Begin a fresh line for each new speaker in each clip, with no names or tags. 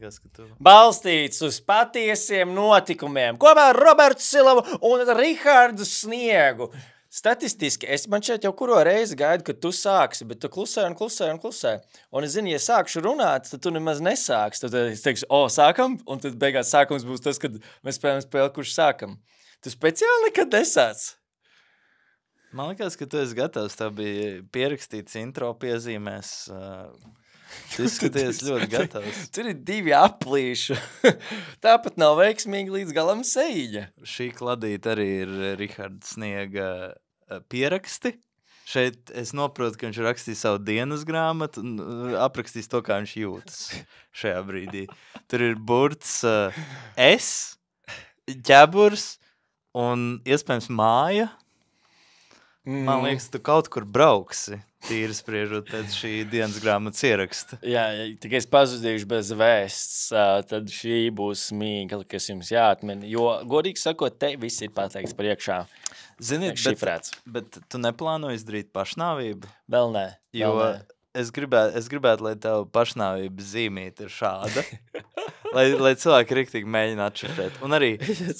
liekas, ka tu...
Balstīts uz patiesiem notikumiem. Kopā ar Robertu Silavu un Rihardu Sniegu. Statistiski, es man šeit jau kuro reizi gaidu, kad tu sāksi, bet tu klusē. Un es zinu, ja sākšu runāt, tad tu nemaz nesāksi. Tad es teikšu, sākam, un tad beigās sākums būs tas, kad mēs spēlējam spēli, kurš sākam. Tu speciāli nekad nesāc.
Man liekas, ka tu esi gatavs. Tā bija pierakstīts intro piezīmēs. Tu izskaties ļoti gatavs.
Tur ir 2 aplīšu. Tāpat nav veiksmīgi līdz galam sejiņa.
Šī kladīte arī ir Riharda Sniega pieraksti. Šeit es noprotu, ka viņš rakstīs savu dienas grāmatu un aprakstīs to, kā viņš jūtas šajā brīdī. Tur ir burts es, ķeburs un iespējams māja. Man liekas, tu kaut kur brauksi, tīri spriežot pēc šī dienas grāmatas ieraksta.
Jā, tikai es pazudīšu bez vēsts, tad šī būs mīkla, kas jums jāatmin. Jo, godīgi sakot, te viss ir pateikts priekšā.
Ziniet, bet tu neplānoji izdarīt pašnāvību?
Vēl nē.
Jo es gribētu, lai tev pašnāvības zīmīte ir šāda. lai cilvēki riktīgi mēģina atšifrēt. Un arī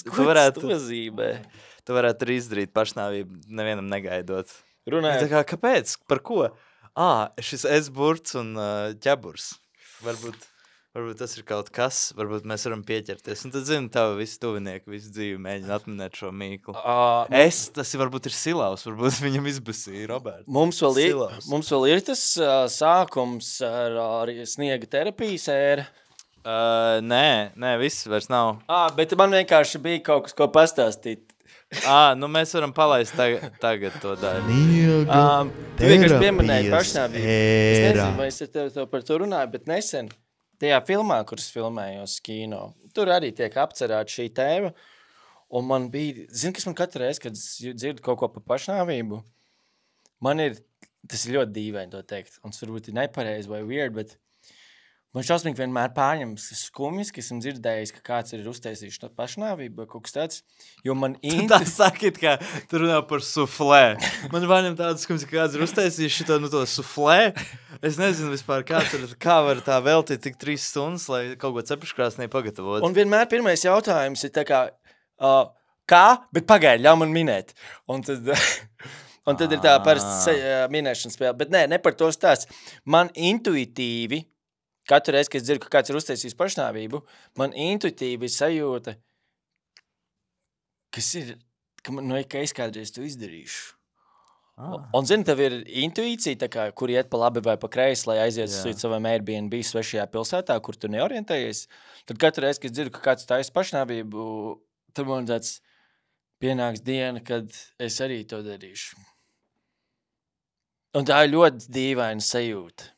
tu varētu arī izdarīt pašnāvību, nevienam negaidot.
Runājot.
Tā kā, kāpēc? Par ko? Šis es-burts un ķeburs. Varbūt tas ir kaut kas, varbūt mēs varam pieķerties. Un tad, zinu, tavu visu tuvinieki, visu dzīvi mēģina atminēt šo mīklu. Tas varbūt ir Silavs, varbūt viņam izbasīja Roberts.
Mums vēl ir tas sākums ar Sniega terapijas ēra.
Nē, viss vairs nav.
Bet man vienkārši bija kaut kas, ko pastāstīt.
Mēs varam palaist tagad to daļu.
Tu vienkārši pieminēji pašnāvību. Es nezinu, vai es tev par to runāju, bet nesen tajā filmā, kuras filmējos kino, tur arī tiek apcerēta šī tēma. Un man bija, kas man katru reizi, kad dzirdu kaut ko par pašnāvību, tas ir ļoti dīvaini to teikt. Un tas varbūt ir nepareizi vai weird, bet man šausmīgi vienmēr pārņems skumjas, ka esmu dzirdējis, ka kāds ir uztaisījis to pašnāvību vai kaut kas tāds. Jo man
Tā sakit, ka tu runā par suflē. Man pārņem tādas skumjas, ka kāds ir uztaisījis šito to suflē. Es nezinu vispār, kā var tā veltīt tik 3 stundas, lai kaut ko cepuškrāsnī pagatavot.
Un vienmēr pirmais jautājums ir tā kā, kā, bet pagaidi, ļauj man minēt. Un tad ir tā parasti minēšanas spēle. Bet ne par to stāsts. Man intuitīvi, katru reizi, kad es dzirdu, ka kāds ir uztaisījis pašnāvību, man intuitīvi sajūta, ka es kādreiz to izdarīšu. Un zini, tev ir intuīcija, tā kā, kur iet pa labi vai pa kreisi, lai aiziet uz savam Airbnb svešajā pilsētā, kur tu neorientējies. Tad katru reizi, kad es dzirdu, ka kāds taisa pašnāvību, tad man tāds pienāks diena, kad es arī to darīšu. Un tā ir ļoti dīvaina sajūta.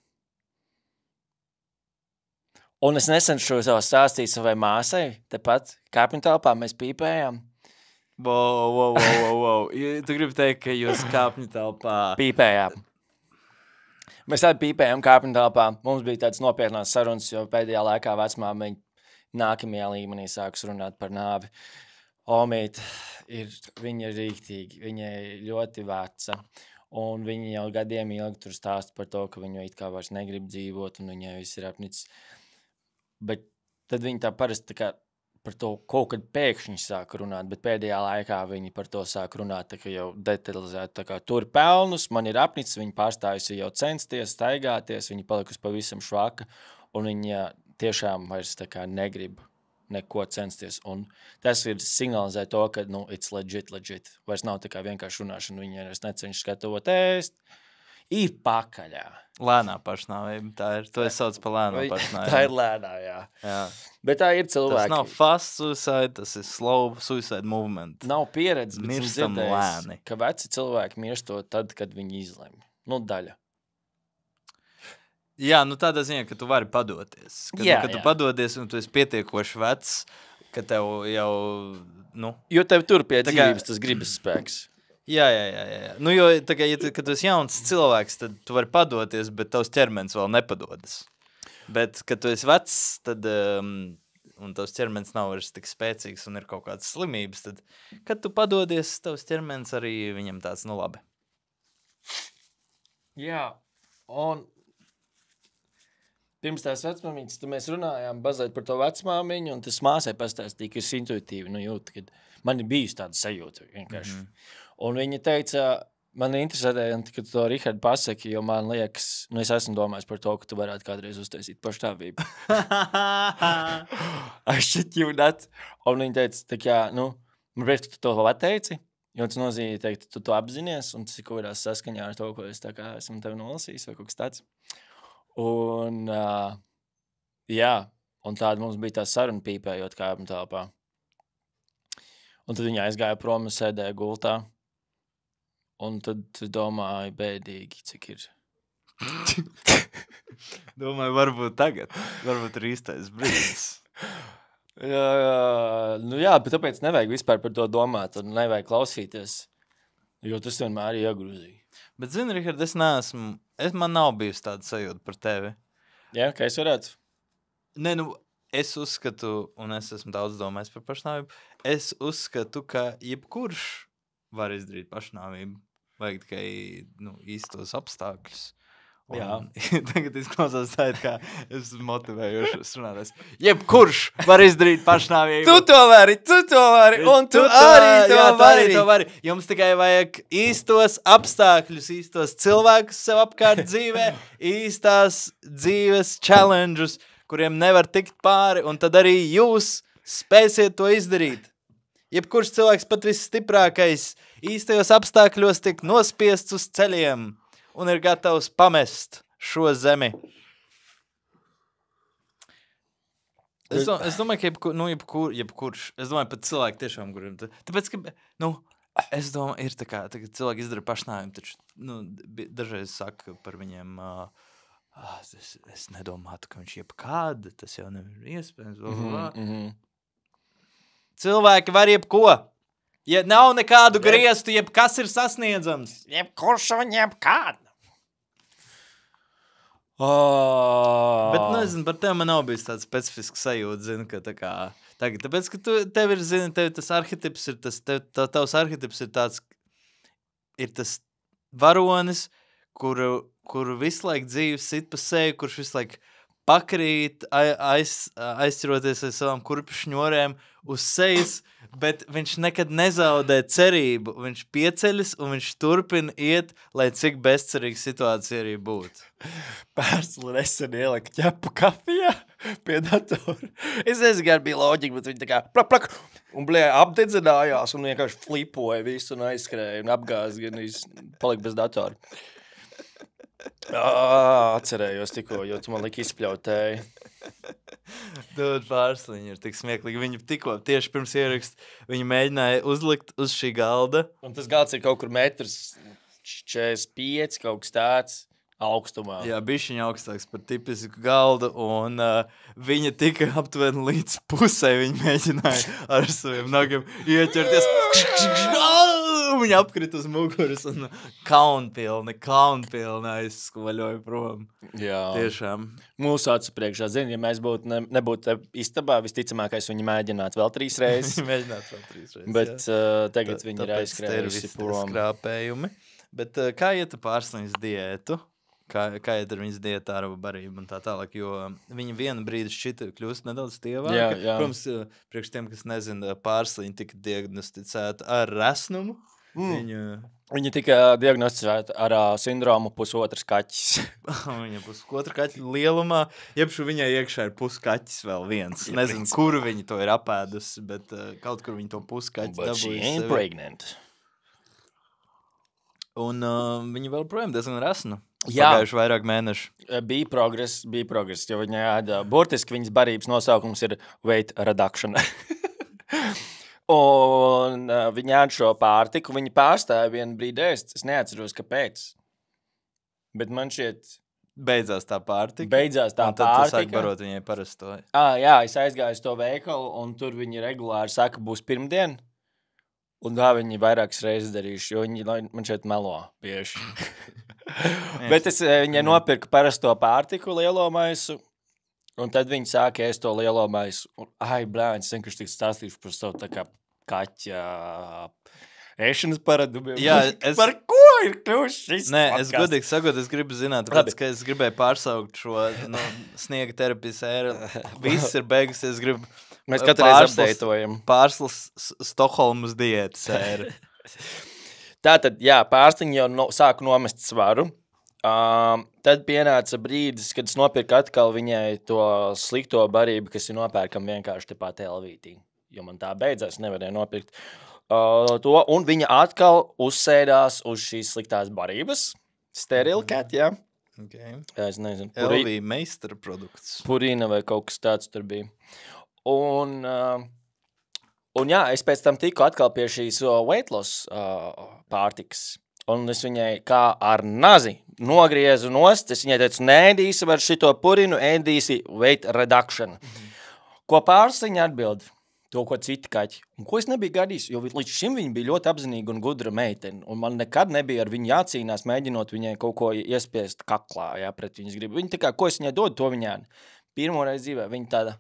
Un es nesen šo stāstīju savai māsai, tepat kāpņu telpā mēs pīpējām.
Wow. Tu gribi teikt, ka jūs kāpņu telpā...
Pīpējām. Mēs tādi pīpējām kāpņu telpā. Mums bija tāds nopietnās sarunas, jo pēdējā laikā vecmāma nākamajā līmenī sāks runāt par nāvi. Omīte, viņa ir rīktīgi, viņa ir ļoti veca. Un viņa jau gadiem ilgi tur stāsta par to, ka viņa it kā vairs negrib dzīvot, un viņai viss ir apnicis. Bet tad viņi tā parasti tā kā par to kaut kad pēkšņi sāk runāt, bet pēdējā laikā viņi par to sāk runāt, tā kā jau detalizēt, tā kā tur pelnus, man ir apnicis, viņi pārstājusi jau censties, staigāties, viņi palikusi pavisam švaka, un viņa tiešām vairs tā kā negrib neko censties, un tas ir signalizē to, ka, it's legit, vairs nav tā kā vienkārši runāšana, viņi vairs necenšas gatavot ēst, ir pakaļā.
Lēnā pašnāvība, to es saucu par lēnā pašnāvību.
Tā ir lēnā, jā. Bet tā ir cilvēki.
Tas nav fast suicide, tas ir slow suicide movement.
Nav pieredze, bet
mirstam lēni.
Ka veci cilvēki mirstot tad, kad viņi izlemj. Daļa.
Jā, tādā ziņā, ka tu vari padoties. Kad tu padodies un tu esi pietiekoši vecs, ka tev jau,
Jo tev tur pie dzīvības tas gribas spēks.
Jā. Jo, kad tu esi jauns cilvēks, tad tu vari padoties, bet tavs ķermenis vēl nepadodas. Bet, kad tu esi vecs, tad, un tavs ķermenis nav vairs tik spēcīgs un ir kaut kādas slimības, tad, kad tu padodies, tavs ķermenis arī viņam tāds, labi.
Jā, un pirms tās vecmāmiņas, tad mēs runājām bazēt par to vecmāmiņu, un tas māsai pastāstīja, ka es intuitīvi jūtu, kad man ir bijusi tāda sajūta vienkārši. Un viņa teica, man interesanti, ka tu to Rihardu pasaki, jo man liekas, es esmu domājis par to, ka tu varētu kādreiz uztaisīt paštāvību. I shit you not. Un viņa teica, tā kā, man prieks, ka tu to pateici, jo tas nozīmē, ka tu to apzinies, un tas ir kaut kādā saskaņā ar to, ko es tā kā esmu tevi nolasījis vai kaut kas tāds. Un, un tāda mums bija tā saruna pīpējot kāpuma telpā. Un tad viņa aizgāja prom un sēdēja gultā. Un tad es domāju, bēdīgi, cik ir.
Domāju, varbūt tagad. Varbūt ir īstais brīdis.
Bet tāpēc nevajag vispār par to domāt un nevajag klausīties, jo tas vienmēr ir iegrūzīgi.
Bet zini, Richard, man nav bijusi tāda sajūta par tevi.
Jā, ka es varētu?
Nē, es uzskatu, un es esmu daudz domājis par pašnāvību, es uzskatu, ka jebkurš var izdarīt pašnāvību. Vajag tikai īstos apstākļus. Un tagad izklausās tā, kā es motivējošos runātājs. Jebkurš var izdarīt pašnāvību.
Tu to vari, un tu arī to vari.
Jums tikai vajag īstos apstākļus, īstos cilvēkus sev apkārt dzīvē, īstās dzīves challenges, kuriem nevar tikt pāri, un tad arī jūs spēsiet to izdarīt. Jebkurš cilvēks, pat visstiprākais, īstajos apstākļos tiek nospiests uz ceļiem un ir gatavs pamest šo zemi. Es domāju, ka jebkurš, es domāju, pat cilvēki tiešām kuriem. Tāpēc, ka, es domāju, ir tā kā, tagad cilvēki izdara pašnāvību, taču, dažreiz saka par viņiem, es nedomātu, ka viņš jebkāda, tas jau nevar iespējams. Cilvēki var jebko. Ja nav nekādu griestu, jebkas ir sasniedzams.
Jebkurš un jebkāda.
Bet, nezinu, par tevi man nav bijis tāds specifisks sajūta, zinu, ka tā kā tagad, tāpēc, ka tev ir, zini, tev tas arhetips ir tas, tavs arhetips ir tāds, ir tas varonis, kuru visu laiku dzīves sit pa seju, kurš visu laiku pakrīt, aizķiroties ar savām kurpju šņorēm uz sejas, bet viņš nekad nezaudē cerību. Viņš pieceļas un viņš turpina iet, lai cik bezcerīga situācija arī būtu.
Pārslu nesen ielika ķepu kafijā pie datora. Es nezinu, kā bija loģika, bet viņi tā kā plak, un apdedzinājās un vienkārši flipoja visu un aizskrēja un apgāz, gan palika bez datora. Atcerējos tikko, jo tu man liki izpļautēji.
Dod pārsliņi ir tik smieklīgi. Viņi tikko tieši pirms ierakst, viņi mēģināja uzlikt uz šī galda.
Un tas galds ir kaut kur 1,45 m, kaut kas tāds augstumā.
Jā, bišķiņa augstāks par tipisku galdu, un viņa tika aptuveni līdz pusē. Viņa mēģināja ar saviem nagiem ieķerties. Viņa apkrita uz muguras un kaunpilni aizskoļoja prom.
Jā.
Tiešām.
Mūsu acu priekšā, zini, ja mēs nebūtu istabā, visticamākais viņi mēģinātu vēl 3 reizes.
Viņi mēģinātu vēl 3 reizes,
bet tagad viņi ir aizskrējusi prom.
Skrāpējumi. Bet kā iet pārsliņas diētu? Kā iet ar viņas dietāru barību un tā tālāk, jo viņa vienu brīdi šķita kļūst nedaudz tievāka.
Jā.
Protams, priekš tiem, kas nezina, pārsliņa tika diagnosticēta ar resnumu.
Viņa tika diagnosticēta ar sindromu pusotras kaķis.
Viņa pusotra kaķa lielumā, jebšu viņai iekšā ir puskaķis vēl viens. Nezinu, kuru viņa to ir apēdusi, bet kaut kur viņa to puskaķi dabūja.
But she ain't pregnant.
Un viņa vēl projām diezgan resna.
Jā.
Pagājuši vairāk mēnešu.
Bija progress, jo viņa ēda. Burtiski viņas barības nosaukums ir weight reduction. Un viņa ēd šo pārtiku, viņa pārstāja vienu brīdi ēst. Es neatceros, kāpēc. Bet man šķiet...
Beidzās tā pārtika.
Un tad
tu sāki barot viņai parasto.
Jā, es aizgāju uz to veikalu, un tur viņi regulāri saka, būs pirmdien. Un tā viņi vairākas reizes darījuši, jo viņi man šeit melo bieži. Bet es viņai nopirku parasto pārtiku, lielo maisu, un tad viņi sāka ēst to lielo maisu. Un, es vienkārši tik stāstīšu par savu tā kā kaķa ēšanas paradumiem.
Jā,
Par ko? ir kļuvis šis
Nē,
podcasts?
es godīgi sakot, es gribu zināt, tāpēc, ka es gribēju pārsaukt šo sniega terapijas ēru. Viss ir beigusies, es gribu
Mēs katru reizi updateojam.
Pārslas Stokholmas diētas ēru.
Tātad, jā, pārsliņi jau sāku nomest svaru. Tad pienāca brīdis, kad es nopirku atkal viņai to slikto barību, kas ir nopērkam vienkārši tepat LVT. Jo man tā beidzās, nevarēja nopirkt to. Un viņa atkal uzsēdās uz šīs sliktās barības. Steril cat, jā.
Okay.
Jā, es nezinu.
LV meistara produkts.
Purīna vai kaut kas tāds tur bija. Un jā, es pēc tam tiku atkal pie šīs weight loss pārtikas. Un es viņai kā ar nazi nogriezu nost. Es viņai teicu, neēdīsi var šito purinu, ēdīsi weight reduction. Ko pārsliņa atbild? To, ko citi kaķi. Un ko es nebiju gadījis, jo līdz šim viņa bija ļoti apzinīga un gudra meitene. Un man nekad nebija ar viņu jācīnās, mēģinot viņai kaut ko iespiest kaklā, jā, pret viņas gribu. Viņa tā kā, ko es viņai dodu, to viņā. Pirmo reizi dzīvē viņa tāda,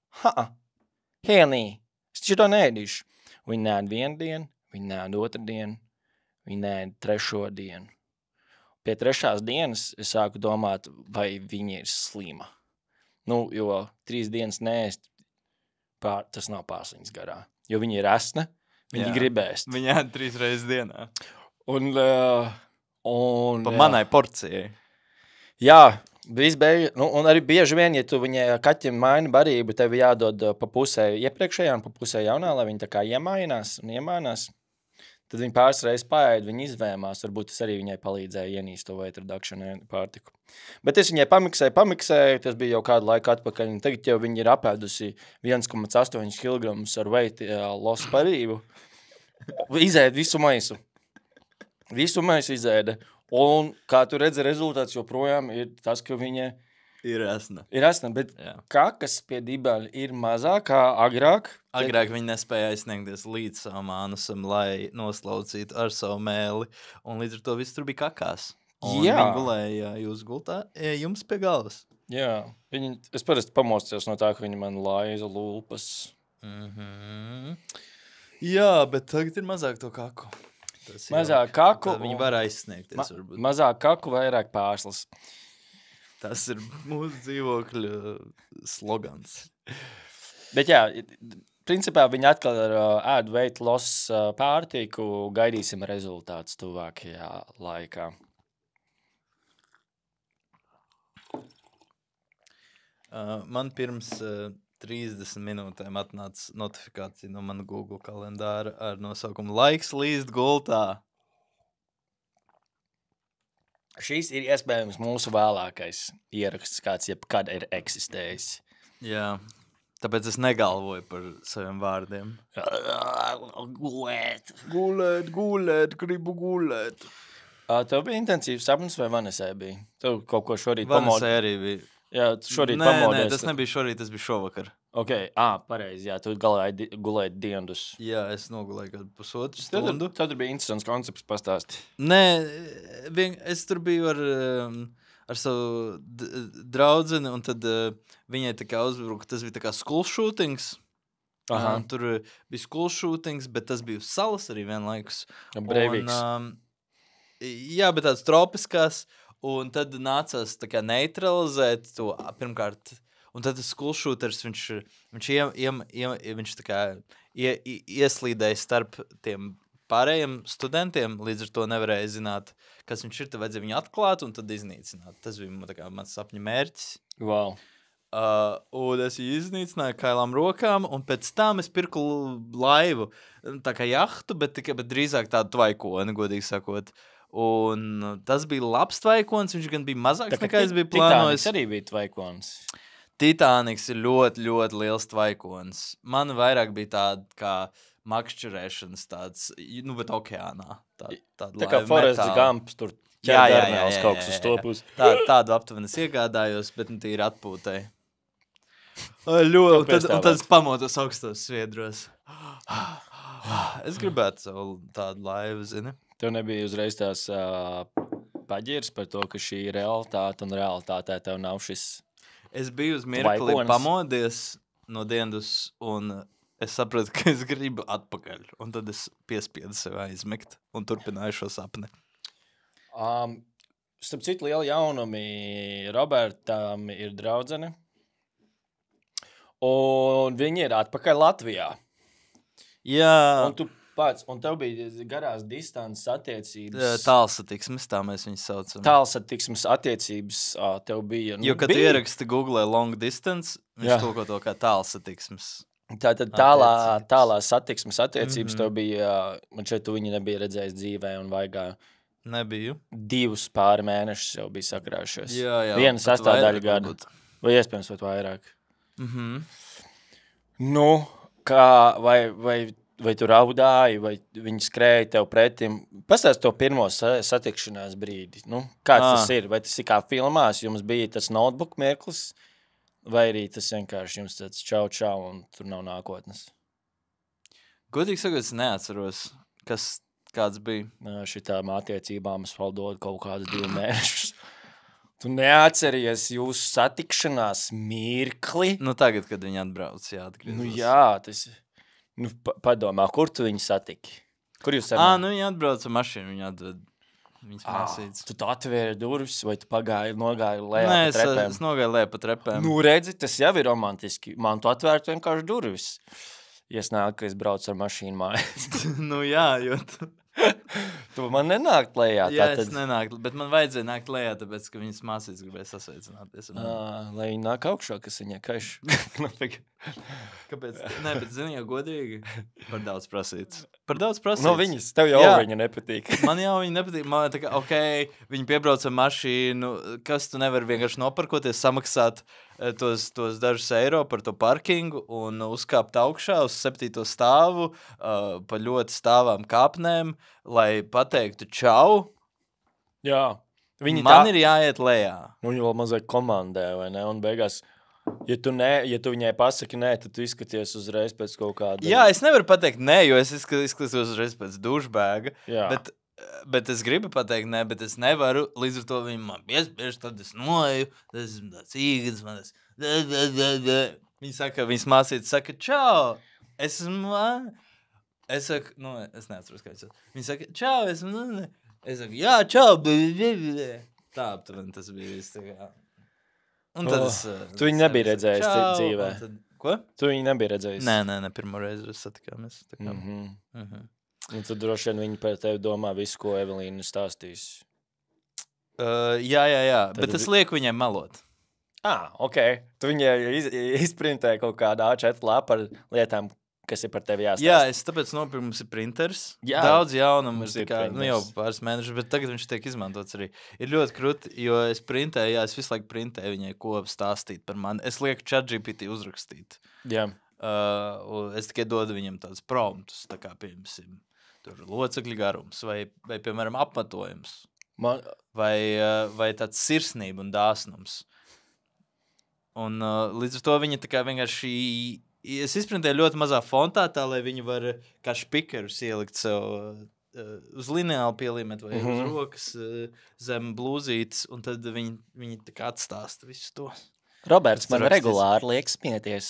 Helī, es šito neēdīšu. Viņa nēd vienu dienu, viņa nēd otru dienu, viņa nēd trešo dienu. Pie trešās dienas es sāku domāt, vai viņa ir slima. Nu, jo 3 dienas neēst, tas nav pārsliņas garā. Jo viņa ir esna, viņa gribēs.
Viņa ēd 3 reizes dienā.
Un
pa manai porcijai.
Jā, nu, un arī bieži vien, ja tu viņai kaķim maini barību, tev jādod pa pusē iepriekšējā un pa pusē jaunā, lai viņa tā kā iemainās. Tad viņa pāris reizes paēd, viņa izvēmās, varbūt tas arī viņai palīdzēja ienīst to weight reduction pārtiku. Bet es viņai pamiksēju, tas bija jau kādu laiku atpakaļ, un tagad jau viņa ir apēdusi 1,8 kg ar weight loss barību. Izēda visu maisu. Visu maisu izēda. Un, kā tu redzi, rezultāts joprojām ir tas, ka viņa
ir esna.
Bet kakas pie dibaļa ir mazāk kā agrāk.
Agrāk viņa nespēja aizsniegties līdz savam ānusam, lai noslaucītu ar savu mēli. Un līdz ar to viss tur bija kakās. Un viņa gulēja jūs gultā, jums pie galvas.
Jā, es parasti pamostos no tā, ka viņa man laiza lūpas.
Jā, bet tagad ir mazāk to kaku.
Mazāk kaku.
Viņi var aizsniegties, varbūt.
Mazāk kaku, vairāk pārslas.
Tas ir mūsu dzīvokļa slogans.
Bet jā, principā viņi atkal ēd weight loss pārtiku, gaidīsim rezultātus tuvākajā laikā.
Man pirms 30 minūtēm atnāca notifikācija no mana Google kalendāra ar nosaukumu Laiks līst gultā.
Šīs ir iespējams mūsu vēlākais ieraksts, kāds jebkad ir eksistējis.
Jā, tāpēc es negalvoju par saviem vārdiem. Gulēt, gribu gulēt.
Tev bija intensīvs sapnis vai Vanesē bija? Tev kaut ko šorīt
Vanesē arī bija.
Jā, šorīt pamodies.
Nē, tas nebija šorīt, tas bija šovakar.
Ok, pareizi, jā, tu gulēji diendus.
Jā, es nogulēju kādu pusotru stundu.
Tad bija interesants koncepts pastāst.
Nē, es tur biju ar savu draudzeni, un tad viņai tā kā uzbruka, tas bija tā kā school shootings. Tur bija school shootings, bet tas bija uz salas arī vienlaikus.
Breivīgs.
Jā, bet tāds tropiskās. Un tad nācās tā kā neutralizēt to pirmkārt. Un tad tas school shooters, viņš tā kā ieslīdēja starp tiem pārējiem studentiem, līdz ar to nevarēja zināt, kas viņš ir, tad vajadzēja viņu atklāt un tad iznīcināt. Tas bija tā kā mans sapņu mērķis.
Wow.
Un es viņu iznīcināju kailām rokām, un pēc tam es pirku laivu, tā kā jahtu, bet drīzāk tādu tvaikoni, godīgi sakot. Un tas bija labs tvaikons, viņš gan bija mazāks nekā es biju plānojis.
Titaniks arī bija tvaikons.
Titaniks ir ļoti, ļoti liels tvaikons. Man vairāk bija tāda kā makšķerēšanas tāds, nu, bet okeānā.
Tā kā Forrest Gumps tur ķerdernēls kaut kas uz to pusi.
Tādu aptuveni es iegādājos, bet tīri atpūtai. Un tad es pamotos augstos sviedros. Es gribētu savu tādu laivu, zini.
Tev nebija uzreiz tās paģirs par to, ka šī ir realitāte un realitātē tev nav šis
Es biju uz mirkli pamodies no diendus un es sapratu, ka es gribu atpakaļ. Un tad es piespiedu sev aizmigt un turpināju šo sapni.
Starp citu, liela jaunumi Robertam ir draudzene. Un viņi ir atpakaļ Latvijā.
Jā,
Un tu pats, un tev bija garās distances attiecības.
tālsatiksmes, tā mēs viņus saucam.
Tālsatiksmes attiecības tev bija.
Jo, kad tu ieraksti Google long distance,
Jā.
viņš tulko to kā tālsatiksmes.
Tātad
Attiecības.
tālā satiksmes attiecības tev
Mhm.
bija, man šeit tu viņu nebija redzējis dzīvē un vaigā.
Nebiju.
2 pāri mēnešus jau bija sakrājušies.
Jā.
Viena
pat
sastāvdaļa
vairāk
gada.
varbūt.
Vai iespējams pat vairāk.
Mhm.
Nu, kā, vai tu raudāji, vai viņi skrēja tev pretim? Pastāst to pirmo satikšanās brīdi. Nu, kāds tas ir? Vai tas ir kā filmās, jums bija tas notebook mirklis, vai arī tas vienkārši jums tāds čau, un tur nav nākotnes?
Godīgi sakot, es neatceros, kāds bija.
Šitām attiecībām es vēl dodu kaut kādus 2 mēnešus. Tu neatceries jūsu satikšanās mirkli?
Nu, tagad, kad viņi atbrauc, atgriezās.
Nu, jā, tas ir. Nu, padomā, kur tu viņu satiki? Kur jūs
Nu viņi atbrauc ar mašīnu, viņi atved viņas māsītes.
Tu atvēri durvis, vai tu nogāji lejā
Nē,
pa trepēm?
es nogāju lejā pa trepēm.
Nu, redzi, tas jau ir romantiski. Man tu atvērt vienkārši durvis. Ja es nāku, ka es braucu ar mašīnu mājās.
Nu, jā, jo
Tu man nenākt lejā.
jā,
tātad,
es nenāku, bet man vajadzēja nākt lejā, tāpēc, ka viņas māsītes gribēja sasveicināties. ar mani.
lai viņi nāk augšā, kas viņai kaiš.
Kāpēc? Nē, bet zini, jau godīgi par daudz prasīts. Par daudz prasīts.
No viņas, tev jau
Jā.
viņa nepatīk.
Man jau viņa nepatīk. Man tā kā, viņi piebrauc ar mašīnu, kas tu nevari vienkārši noparkoties, samaksāt tos dažus eiro par to parkingu un uzkāpt augšā uz 7. stāvu pa ļoti stāvām kāpnēm, lai pateiktu čau.
Jā. Viņi
Man ir jāiet lejā.
Viņi vēl mazliet komandē, vai ne? Un beigās, ja tu viņai pasaki nē, tad tu izskaties uzreiz pēc kaut kāda.
Jā, es nevaru pateikt nē, jo es izskatos uzreiz pēc dušbēga.
Jā.
Bet es gribu pateikt, nē, bet es nevaru. Līdz ar to viņi man piespiež, tad es noeju. Tas ir tāds īgans, man tas. Viņi saka, viņas māsītes saka, čau! Es saku, es neatceros, kā es saku. Viņi saka, čau! Es saku, jā, čau! Tā aptuveni tas bija viss. Un tad
Tu viņu nebija redzējis dzīvē?
Ko?
Tu viņu nebija redzējis?
Nē, pirmo reizi satikāmies.
Un tad droši vien viņi par tevi domā visu, ko Evelīna stāstīs.
Jā, bet es lieku viņai melot.
Ok. Tu viņai izprintēji kaut kādu A4 lapu ar lietām, kas ir par tevi jāstāsta.
Jā, es tāpēc nopirku, mums ir printers.
Jā,
daudz jaunumu
mums
ir
ir
tā kā, jau
printers.
pāris mēnešus, bet tagad viņš tiek izmantots arī. Ir ļoti krūti, jo es printēju, es visu laiku printēju viņai, ko stāstīt par mani. Es lieku ChatGPT uzrakstīt.
Jā.
Es tikai dodu viņam tādus promptus, tā kā, piemēram, tur locekļu garums vai piemēram, apmetojums. Vai tāds sirsnība un dāsnums. Un līdz ar to viņa tā kā vienkārši, es izprintēju ļoti mazā fontā, tā, lai viņi var kā špikerus ielikt sev uz lineālu pielīmēt vai uz rokas zem blūzītes, un tad viņi tā kā atstāsta visu to.
Roberts man
rakstīs.
regulāri liek smieties.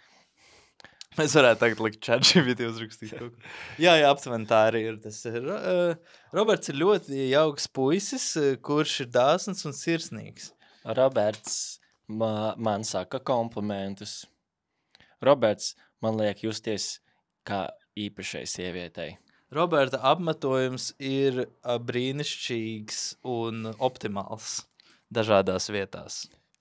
Mēs varētu tagad likt ChatGPT uzrakstīt kaut ko. Jā, aptuveni tā arī ir. Tas ir. Roberts ir ļoti jauks puisis, kurš ir dāsns un sirsnīgs.
Roberts man saka komplimentus. Roberts man liek justies kā īpašai sievietei.
Roberta apmetojums ir brīnišķīgs un optimāls dažādās vietās.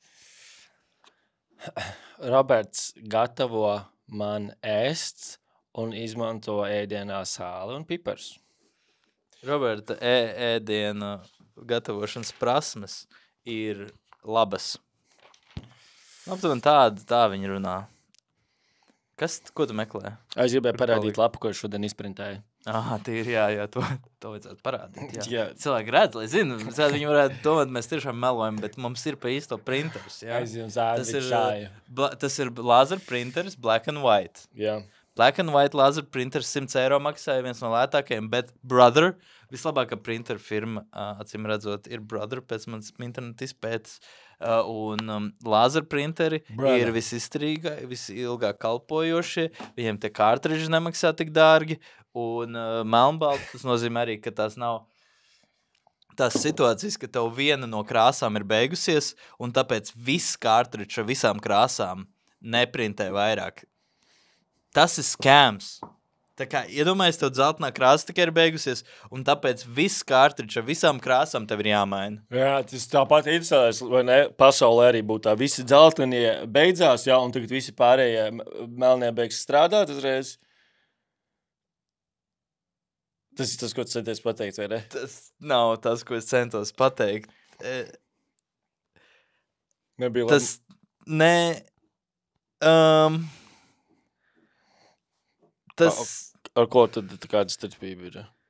Roberts gatavo man ēst un izmanto ēdienā sāli un pipars.
Roberta ēdiena gatavošanas prasmes ir labas. Aptuveni tā viņi runā. Ko tu meklē?
Es gribēju parādīt lapu, ko šodien izprintēju.
Tīri, jā, to vajadzētu parādīt. Jā.
Jā.
Cilvēki redz, lai zinu, viņi varētu domāt, mēs tiešām melojam, bet mums ir pa īsto printers. Jā. Tas ir laser printers, black and white.
Jā.
Black and white laser printers 100 eiro maksāja, viens no lētākajiem, bet Brother, vislabākā printer firma, acīm redzot, ir Brother, pēc manas internetu izpētes, un laser printeri ir visilgāk kalpojošie, viņiem tie kārtridži nemaksā tik dārgi, un melnbalti, tas nozīmē arī, ka tās nav tās situācijas, ka tev viena no krāsām ir beigusies, un tāpēc viss kārtričs ar visām krāsām neprintē vairāk. Tas ir scams. Tā kā, iedomājies, tev dzeltenā krāsa tikai ir beigusies, un tāpēc viss kārtričs ar visām krāsām tev ir jāmaina.
Jā, tas tāpat interesēs, vai ne? Pasaulē arī būtu tā. Visi dzeltenie beidzās, jā, un tagad visi pārējie melnie beigs strādāt uzreiz. Tas ir tas, ko tu centies pateikt, vai ne?
Tas nav tas, ko es centos pateikt.
Nebija labi.
Tas, ne... Tas
Ar ko tad kāda starpība ir?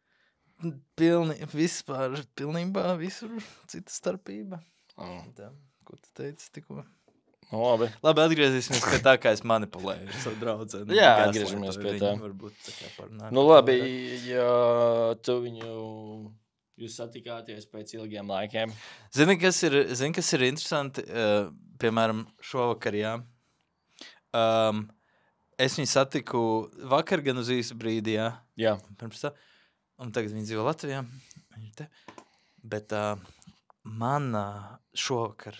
pilnībā visur cita starpība. Tā, ko tu teici tikko?
Nu, labi.
Labi, atgriezīsimies pie tā, kā es manipulēju ar savu draudzeni.
Jā, atgriežamies pie tā.
Varbūt tā kā parunāt.
Nu, labi, ja tu viņu... Jūs satikāties pēc ilgiem laikiem.
Zini, kas ir interesanti? Piemēram, šovakar, jā. Es viņu satiku vakar gan uz īsu brīdi, jā.
Jā.
Pirms tā. Un tagad viņi dzīvo Latvijā. Bet man šovakar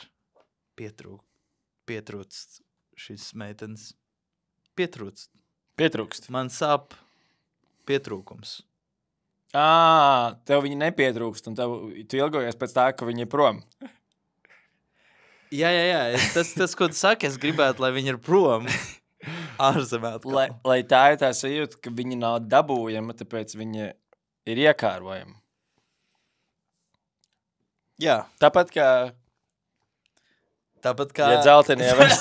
pietrūkst šīs meitenes.
Pietrūkst.
Man sāp pietrūkums.
Tev viņi nepietrūkst, un tu ilgojies pēc tā, ka viņi ir prom.
Jā. Tas, ko tu saki, es gribētu, lai viņi ir prom. Ārzemē atkal.
Lai tā ir tā sajūta, ka viņi nav dabūjama, tāpēc viņi ir iekārojami.
Jā.
Tāpat kā... Ja dzeltenie vairs...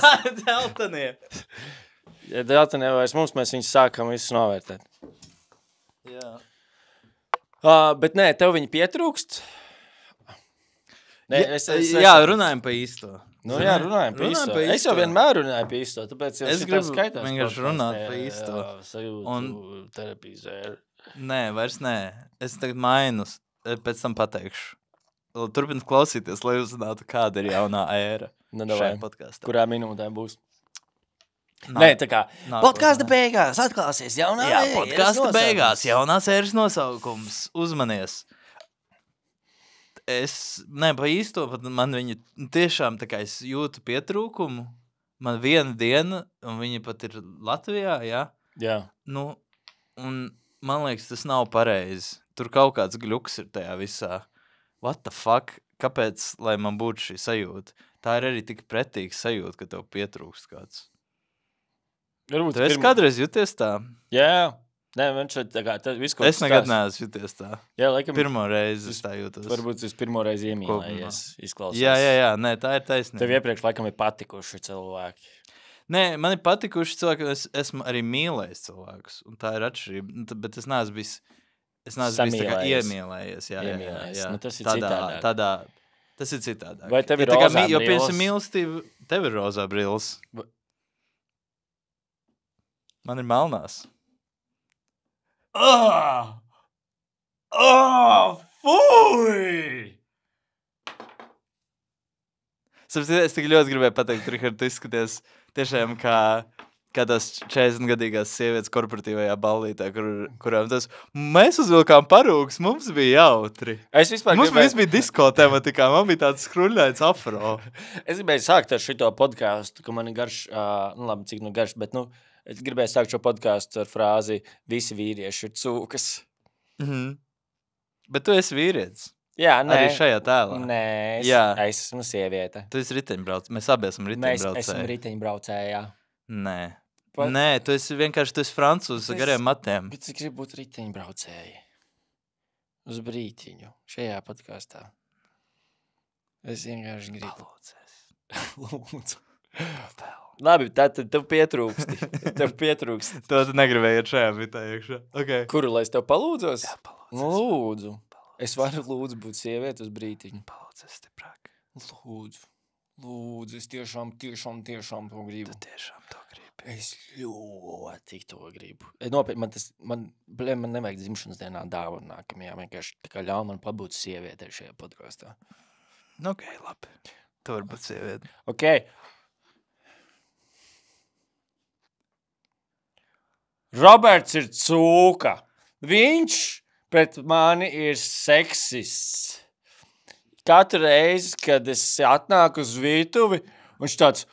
Ja dzeltenie vairs mums, mēs viņus sākam visus novērtēt.
Jā.
Bet nē, tev viņi pietrūkst? Nē,
jā, runājam pa īsto.
Nu jā, runājam pa īsto. Es jau vienmēr runāju pa īsto, tāpēc jau
es gribu
skaitās
vienkārši runāt pa īsto.
Sajūtu terapizēru.
Nē, vairs nē. Es tagad mainu, pēc tam pateikšu. Turpināt klausīties, lai uzzinātu, kāda ir jaunā ēra šajā podkastā.
Kurā minūtē būs? Nē, tā kā podkasta beigās atklāsies jaunā ēra.
Jā, podkasta beigās jaunās ēras nosaukums. Uzmanies. Pa īsto, man viņa tiešām tā kā es jūtu pietrūkumu. Man viena diena, un viņa pat ir Latvijā, jā?
Jā.
Nu, un man liekas, tas nav pareizi. Tur kaut kāds gļuks ir tajā visā. What the fuck? Kāpēc, lai man būtu šī sajūta? Tā ir arī tik pretīga sajūta, ka tev pietrūkst kāds. Tu esi kādreiz jūties tā?
Jā. Nē, man šeit tā kā, visu, ko
es nekad neesmu jūties tā.
Jā, laikam...
Pirmo reizi es tā jūtos.
Varbūt es pirmo reizi iemīlējies, izklausās.
Jā, nē, tā ir taisnība.
Tev iepriekš laikam ir patikuši cilvēki.
Nē, man ir patikuši cilvēki, un es esmu arī mīlējis cilvēkus, un tā ir atšķirība. Bet es neesmu bijis tā kā iemīlējies. Jā.
Nu, tas ir citādāk.
Tas ir citādāk.
Vai tev ir rozā brilles?
Jo piemēram mīlestība, tev ir rozā brilles. Man ir melnās.
Fuj!
Es tik ļoti gribēju pateikt, Richard, tu izskaties tiešām kā kādās 40-gadīgās sievietes korporatīvajā ballītē, kurām tas mēs uzvilkām parūks, mums bija jautri. Mums bija disko tematikā, man bija tāds skruļains afro.
Es gribēju sākt ar šito podcastu, ka man ir garš, nu labi, cik nu garš, bet es gribēju sākt šo podcastu ar frāzi visi vīrieši ir cūkas.
Bet tu esi vīrietis.
Jā, nē.
Arī šajā tēlā.
Nē, es esmu sieviete.
Tu esi riteņbraucēji. Mēs abi esam riteņbraucēji.
Mēs esam riteņbraucēji, jā.
Nē. Nē, tu esi francūzs ar gariem matiem.
Bet es gribu būt riteņbraucēji. Uz brītiņu. Šajā podkastā. Es vienkārši gribu. Lūdzu. Labi, tad tev pietrūksti.
To tu negribēji iet šajā bitā iekšā. Okay.
Kuru, lai es tev palūdzos?
Jā, palūdzos.
Nu, lūdzu. Es varu lūdzu būt sievieti uz brītiņu.
Palūdzos stiprāk.
Lūdzu, es tiešām to gribu.
Tu tiešām to gribi.
Es ļoti to gribu. Nopietni, man nevajag dzimšanas dienā dāvanu nākamajā. Vienkārši tā kā ļauj man pabūt sievieti šajā podkastā.
Ok, labi. Tu vari būt sievieti.
Ok. Roberts ir cūka. Viņš pret mani ir seksists. katru reizi, kad es atnāku uz virtuvi, viņš tāds,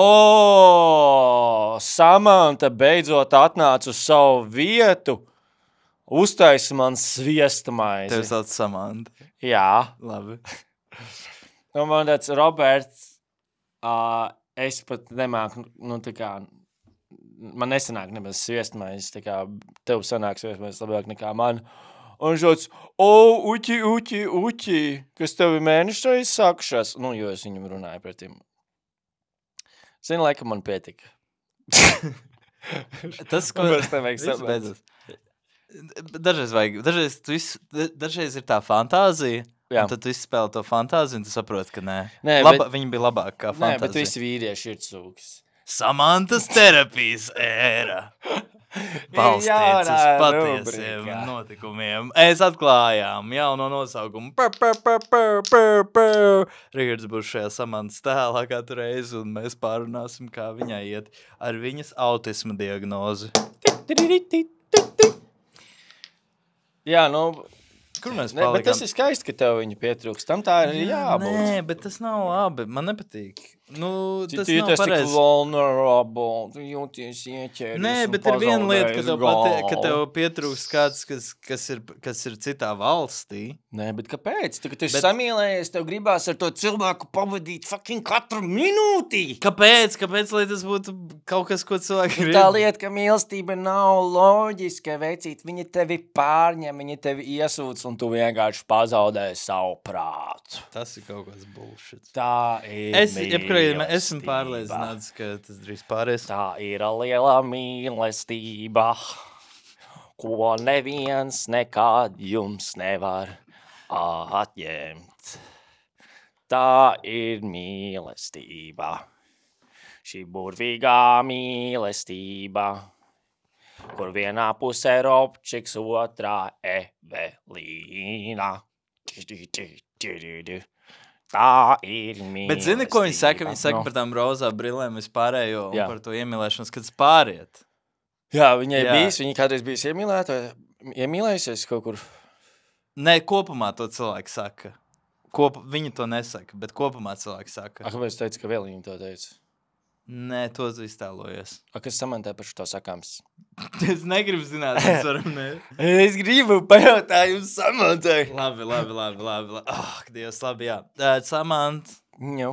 Samanta beidzot atnāca uz savu vietu, uztaisa man sviesta maizi.
Tev sauc Samanta.
Jā.
Labi.
Un man tāds, Roberts, es pat nemāku, tā kā, man nesanāk nemaz sviestmaizi, tā kā tev sanāk sviestmaizi labāk nekā man. Un šāds, uķi, kas tev ir mēnešreiz sākušās? Nu, jo es viņam runāju par tiem. Zini, laikam man pietika.
Tas, ko
Vairs nevajag saprast.
Dažreiz ir tā fantāzija,
Jā.
un tad tu izspēli to fantāziju, un tu saproti, ka nē.
Nē,
Viņi bija labāk kā fantāzija.
Nē, bet visi vīrieši ir cūks.
Samantas terapijas ēra. Balstīts uz patiesiem notikumiem. Es atklājām jauno nosaukumu. Rihards būs šajā Samantas tēlā katru reizi, un mēs pārunāsim, kā viņai iet ar viņas autisma diagnozi.
Jā,
Kur mēs
bet
palikām?
tas ir skaisti, ka tev viņa pietrūks. Tam tā ir jābūt.
Nē, bet tas nav labi. Man nepatīk. Tas
Tu
nav
jūties tik
pareizi.
vulnerable, tu jūties ieķēries.
Nē, bet ir viena lieta, ka tev pietrūks kāds, kas ir citā valstī.
Nē, bet kāpēc? Tagad tu esi samīlējies, tev gribās ar to cilvēku pavadīt fucking katru minūti.
Kāpēc? Kāpēc, lai tas būtu kaut kas, ko cilvēki grib?
Tā lieta, ka mīlestība nav loģiska, veicīt. Viņa tevi pārņem, viņa tevi iesūc, un tu vienkārši pazaudēji savu prātu.
Tas ir kaut kas bullshit.
Tā ir
Esmu pārliecināts, ka tas drīz pāries.
Tā ir liela mīlestība, ko neviens nekad jums nevar atņemt. Tā ir mīlestība, šī burvīgā mīlestība, kur vienā pusē Robčiks, otrā Evelīna. Tā ir mīlestība.
Bet zini, ko viņi saka? Viņi saka par tām rozā brillēm vispārējo un par to iemīlēšanos, kad tas pāriet.
Jā, viņai bijis, viņa kādreiz bijis iemīlējusies kaut kur.
Nē, kopumā to cilvēki saka. Viņi to nesaka, bet kopumā cilvēki saka.
Kāpēc teici, ka vēl viņa to teica?
Nē, to iztēlojies.
Kas Samantē par šo sakāms?
Es negribu zināt, mēs varam ne.
Es gribu pajautāt jums Samantē.
Labi. Dievs, labi, jā. Samant.
Jau.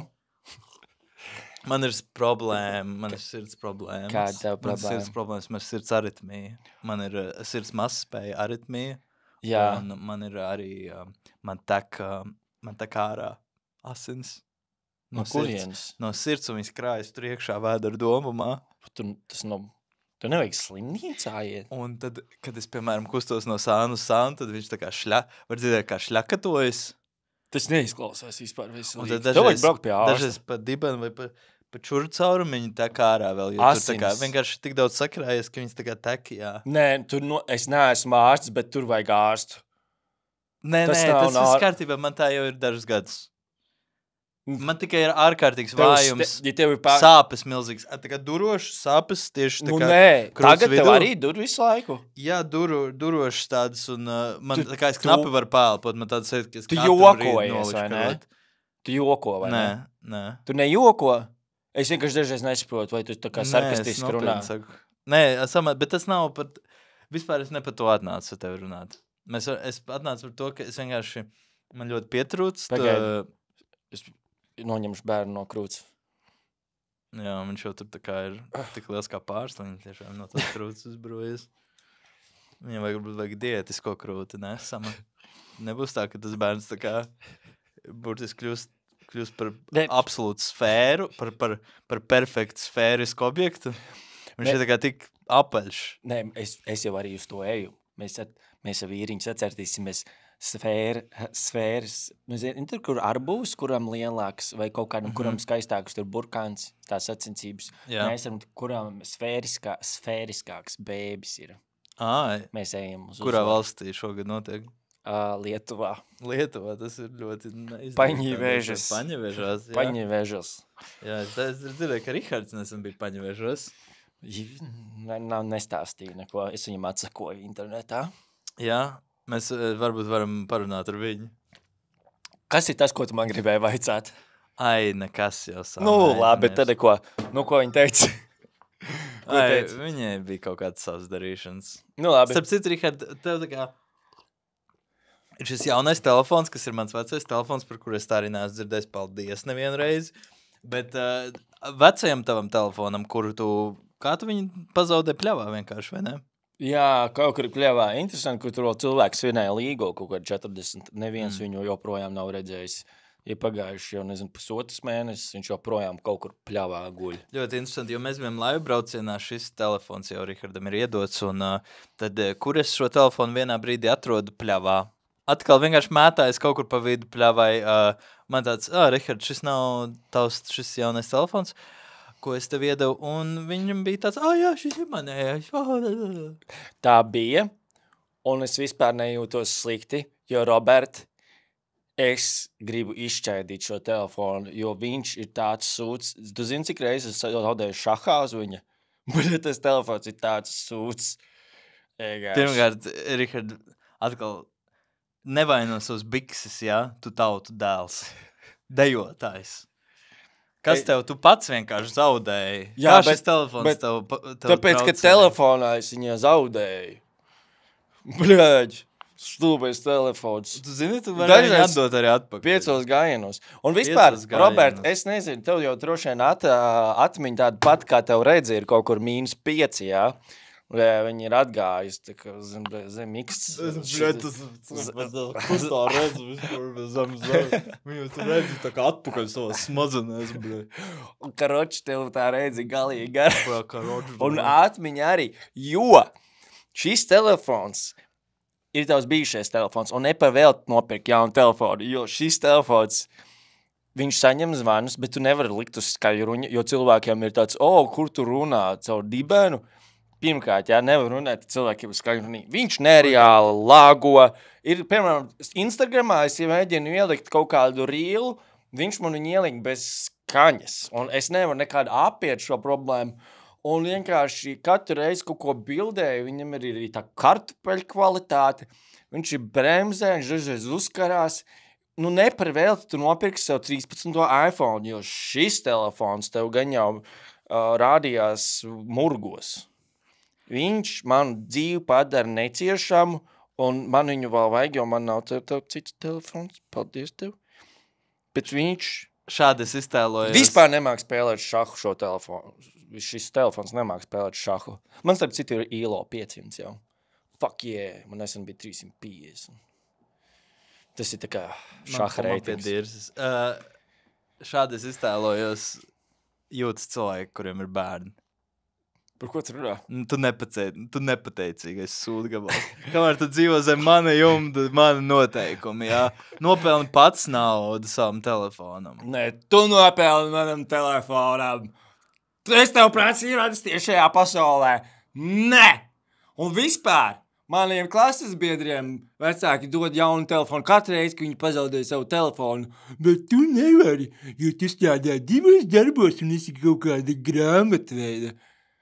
Man ir problēma, man ir sirds problēmas.
Kāda tev problēma?
Man ir sirds problēmas, man ir sirds aritmija. Man ir sirds mazspēja aritmija.
Jā.
Un man ir arī, man tek ārā asins.
No kurienes?
No sirds, un viņas krājas tur iekšā vēdera domumā.
Tu nevajag slimnīcā iet.
Un tad, kad es, piemēram, kustos no sānu uz sānu, tad viņš tā kā var dzirdēt, kā šļakatojas.
Tas neizklausās vispār visu.
Un tad
Tev vajag braukt pie ārsta.
dažreiz pa dibenu vai pa čuru caurumu viņi tek ārā vēl. Jo tur tā kā vienkārši tik daudz sakrājies, ka viņas tā kā tek, jā.
Nē, es neesmu ārsts, bet tur vajag ārstu.
Nē, tas viss kārtībā, man tā jau ir dažus gadus. Man tikai ir ārkārtīgs vājums, sāpes milzīgs. Tā kā durošas sāpes tieši tā kā
tagad tev arī dur visu laiku.
Jā, durošas tādas, un man tā kā es knapi varu pēlpot, man tādas sēd, ka es
tu jokojies, vai ne? Tu joko, vai ne?
Nē.
Tu nejoko? Es vienkārši dažreiz nesaprotu, vai tu tā kā sarkastiski runā.
Nē, bet tas nav par... Vispār es ne par to atnācu ar tevi runāt. Es atnācu par to, ka es vienkārši... Man ļoti pietrūkst...
Es noņemšu bērnu no krūts.
Jā, viņš jau tur tā kā ir tik liels kā pārsliņi, tiešām no tās krūts uzbrojas. Viņam vajag diētisko krūti, ne? Nebūs tā, ka tas bērns tā kā burtiski kļūst par absolūtu sfēru, par perfektu sfērisku objektu. Viņš ir tā kā tik apaļš.
Nē, es jau arī uz to eju. Mēs ar vīriņu sacertīsimies sfēras, tur, kur arbūs, kuram lielāks, vai kaut kādam, kuram skaistāks, tur burkāns, tās sacensības. Mēs esam, kuram sfēriskāks bēbis ir. Mēs ejam uz
Kurā valstī šogad notiek?
Lietuvā.
Lietuvā, tas ir ļoti
Paņivēžas.
Paņivēžas, jā.
Paņivēžas.
Jā, es dzirdēju, ka Rihards nesen bija Paņivēžas.
Nestāstīju neko, es viņam atsakoju internetā.
Jā. Mēs varbūt varam parunāt ar viņu.
Kas ir tas, ko tu man gribēji vaicāt?
Ai, nekas jau sāk.
Nu, labi, bet tad ko? Nu, ko viņa teica?
Viņai bija kaut kāds savs darīšanas.
Nu, labi.
Starp citu, Rihard, tev tā kā ir šis jaunais telefons, kas ir mans vecais telefons, par kuru es tā arī neesmu dzirdējis, paldies nevienu reizi. Bet vecajam tavam telefonam, kuru kā tu viņu pazaudē pļavā vienkārši, vai ne?
Jā, kaut kur pļavā. Interesanti, ka tur vēl cilvēks svinēja līgo kaut kādu 40. Neviens viņu joprojām nav redzējis. Ja pagājuši jau, nezinu, pusotras mēnesis, viņš joprojām kaut kur pļavā guļ.
Ļoti interesanti, jo mēs bijām laivu braucienā, šis telefons jau Rihardam ir iedots, un tad, kur es šo telefonu vienā brīdī atrodu pļavā? Atkal vienkārši mētājas kaut kur pa vidu pļavai. Man tāds, Rihard, šis nav tavs, šis jaunais telefons, ko es tev iedevu, un viņam bija tāds, jā, šis ir manējais.
Tā bija, un es vispār nejūtos slikti, jo, Robert, es gribu izšķaidīt šo telefonu, jo viņš ir tāds sūds. Tu zini, cik reizes es zaudēju šahā uz viņa? Bet tas telefons ir tāds sūds.
Pirmkārt, Rihard, atkal nevaino savus bikses, ja? Tu tautu dēls. Dejotājs. Kas tev, tu pats vienkārši zaudēji?
Jā,
kā šis telefons tev
tāpēc, ka telefonā es viņu zaudēju. Bļaģ, stūbais telefons.
Tu zini, tu vari viņu atdot arī atpakaļ.
5 gājienos. Un vispār, Robert, es nezinu, tev jau droši vien atmiņa tāda pat, kā tev redzi, ir kaut kur -5, jā? Viņi ir atgājis, tā kā zem X.
Kus tā redzu vispār zem. Viņu tu redzi tā kā atpakaļ savās smadzenēs, bļē.
Un karoči tev tā redzi galīgi gar. Un atmiņa arī, jo šis telefons ir tavs bijušais telefons, un nepavēlt nopirkt jaunu telefonu, jo šis telefons, viņš saņem zvanus, bet tu nevari likt uz skaļruņa, jo cilvēkiem ir tāds, kur tu runā caur dibenu. Pirmkārt, nevar runāt cilvēkiem skaļrunī. Viņš nereāli lāgo. Ir, piemēram, Instagramā es mēģinu ielikt kaut kādu rīlu, viņš man viņu ielikt bez skaņas. Un es nevaru nekādu apiet šo problēmu. Un vienkārši katru reizi kaut ko bildēju, viņam ir arī tā kartupeļu kvalitāte. Viņš ir bremzē, viņš dažreiz uzkarās. Nu, neparvēlti tu nopirksi sev 13. iPhone, jo šis telefons tev gan jau rādījās murgos. Viņš man dzīvi padara neciešamu, un man viņu vēl vajag, jo man nav tev cits telefons. Paldies tev. Bet viņš
šādi es iztēlojos.
Vispār nemāk spēlēt šahu šo telefonu. Šis telefons nemāk spēlēt šahu. Man starp citu ir ILO 500 jau. Fuck yeah, man nesen bija 350. Tas ir tā kā šaha reitings.
Šādi es iztēlojos jūtas cilvēki, kuriem ir bērni.
Par ko tu runā?
Tu nepateicīgais sūdgabals. Kamēr tu dzīvo zem mana jumta, mana noteikumi, jā. Nopelni pats naudu savam telefonam.
Nē, tu nopelni manam telefonam. Es tev prasīju radisties šajā pasaulē. Nē! Un vispār maniem klases biedriem vecāki dod jaunu telefonu katru reizi, ka viņi pazaudē savu telefonu. Bet tu nevari, jo tu strādā 2 darbos un esi kaut kāda grāmatveida.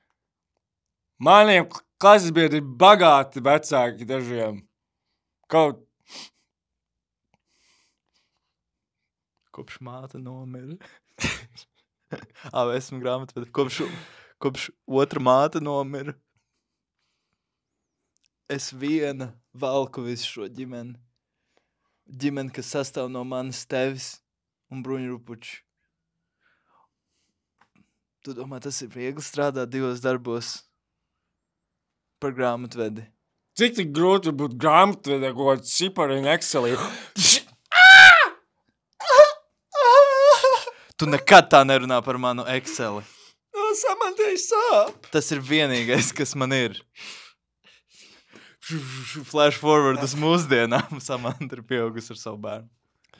Maniem klases biedri bagāti vecāki dažiem.
Kopš māte nomira. Esmu grāmatvedi. Kopš otra māte nomira. Es viena valku visu šo ģimeni. Ģimeni, kas sastāv no manis tevis un bruņurupuči. Tu domā, tas ir viegli strādāt 2 darbos? Par grāmatvedi.
Cik tik grūti būt grāmatvedē, ko cipari un Excelī?
Tu nekad tā nerunā par manu Exceli.
Samantei sāp.
Tas ir vienīgais, kas man ir. Flash forward uz mūsdienām. Samanta ir pieaugusi ar savu bērnu.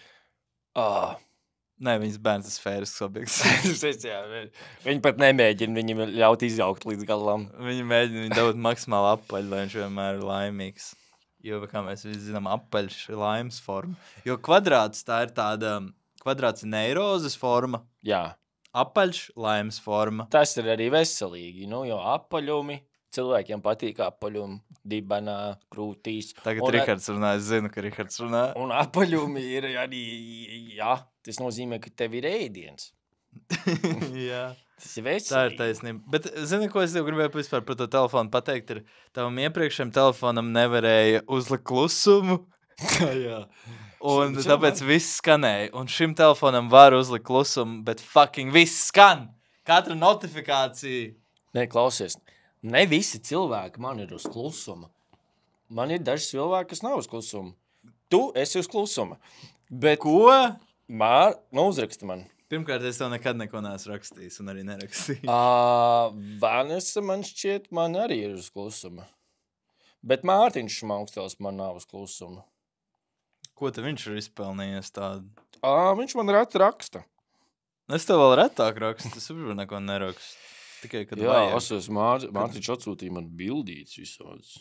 Nē, viņas bērns ir sfērisks objekts.
Viņi pat nemēģina viņam ļaut izjaukt līdz galam.
Viņi mēģina viņu dabūt maksimāli apaļ, lai viņš vienmēr ir laimīgs. Jo, kā mēs visi zinām, apaļš ir laimes forma. Jo kvadrāts tā ir tāda, kvadrāts ir neirozes forma.
Jā.
Apaļš, laimes forma.
Tas ir arī veselīgi, jo apaļumi cilvēkiem patīk apaļumi, dibenā, krūtīs.
Tagad Rihards runā, es zinu, ka Rihards runā.
Un apaļumi ir arī, jā, tas nozīmē, ka tev ir ēdiens.
Jā.
Tas ir veselīgi.
Tā ir taisnība. Bet, zini, ko es tev gribēju vispār par to telefonu pateikt, ir tavam iepriekšējam telefonam nevarēja uzlikt klusumu.
Jā.
Un tāpēc viss skanēja. Un šim telefonam var uzlikt klusumu, bet fucking viss skan. Katra notifikācija.
Nē, klausies. Ne visi cilvēki man ir uz klusuma. Man ir daži cilvēki, kas nav uz klusuma. Tu esi uz klusuma. Bet
Ko?
Uzraksti man.
Pirmkārt, es tev nekad neko neesmu rakstījis un arī nerakstīju.
Vanessa man šķiet, man arī ir uz klusuma. Bet Mārtiņš Šmaukstels man nav uz klusuma.
Ko te viņš ir izpelnījies tādu?
Viņš man reti raksta.
Es tev vēl retāk rakstu, es varbūt neko nerakstu. Tikai, kad vajag.
Jā, Mārtiņš atsūtīja man bildītes visādas.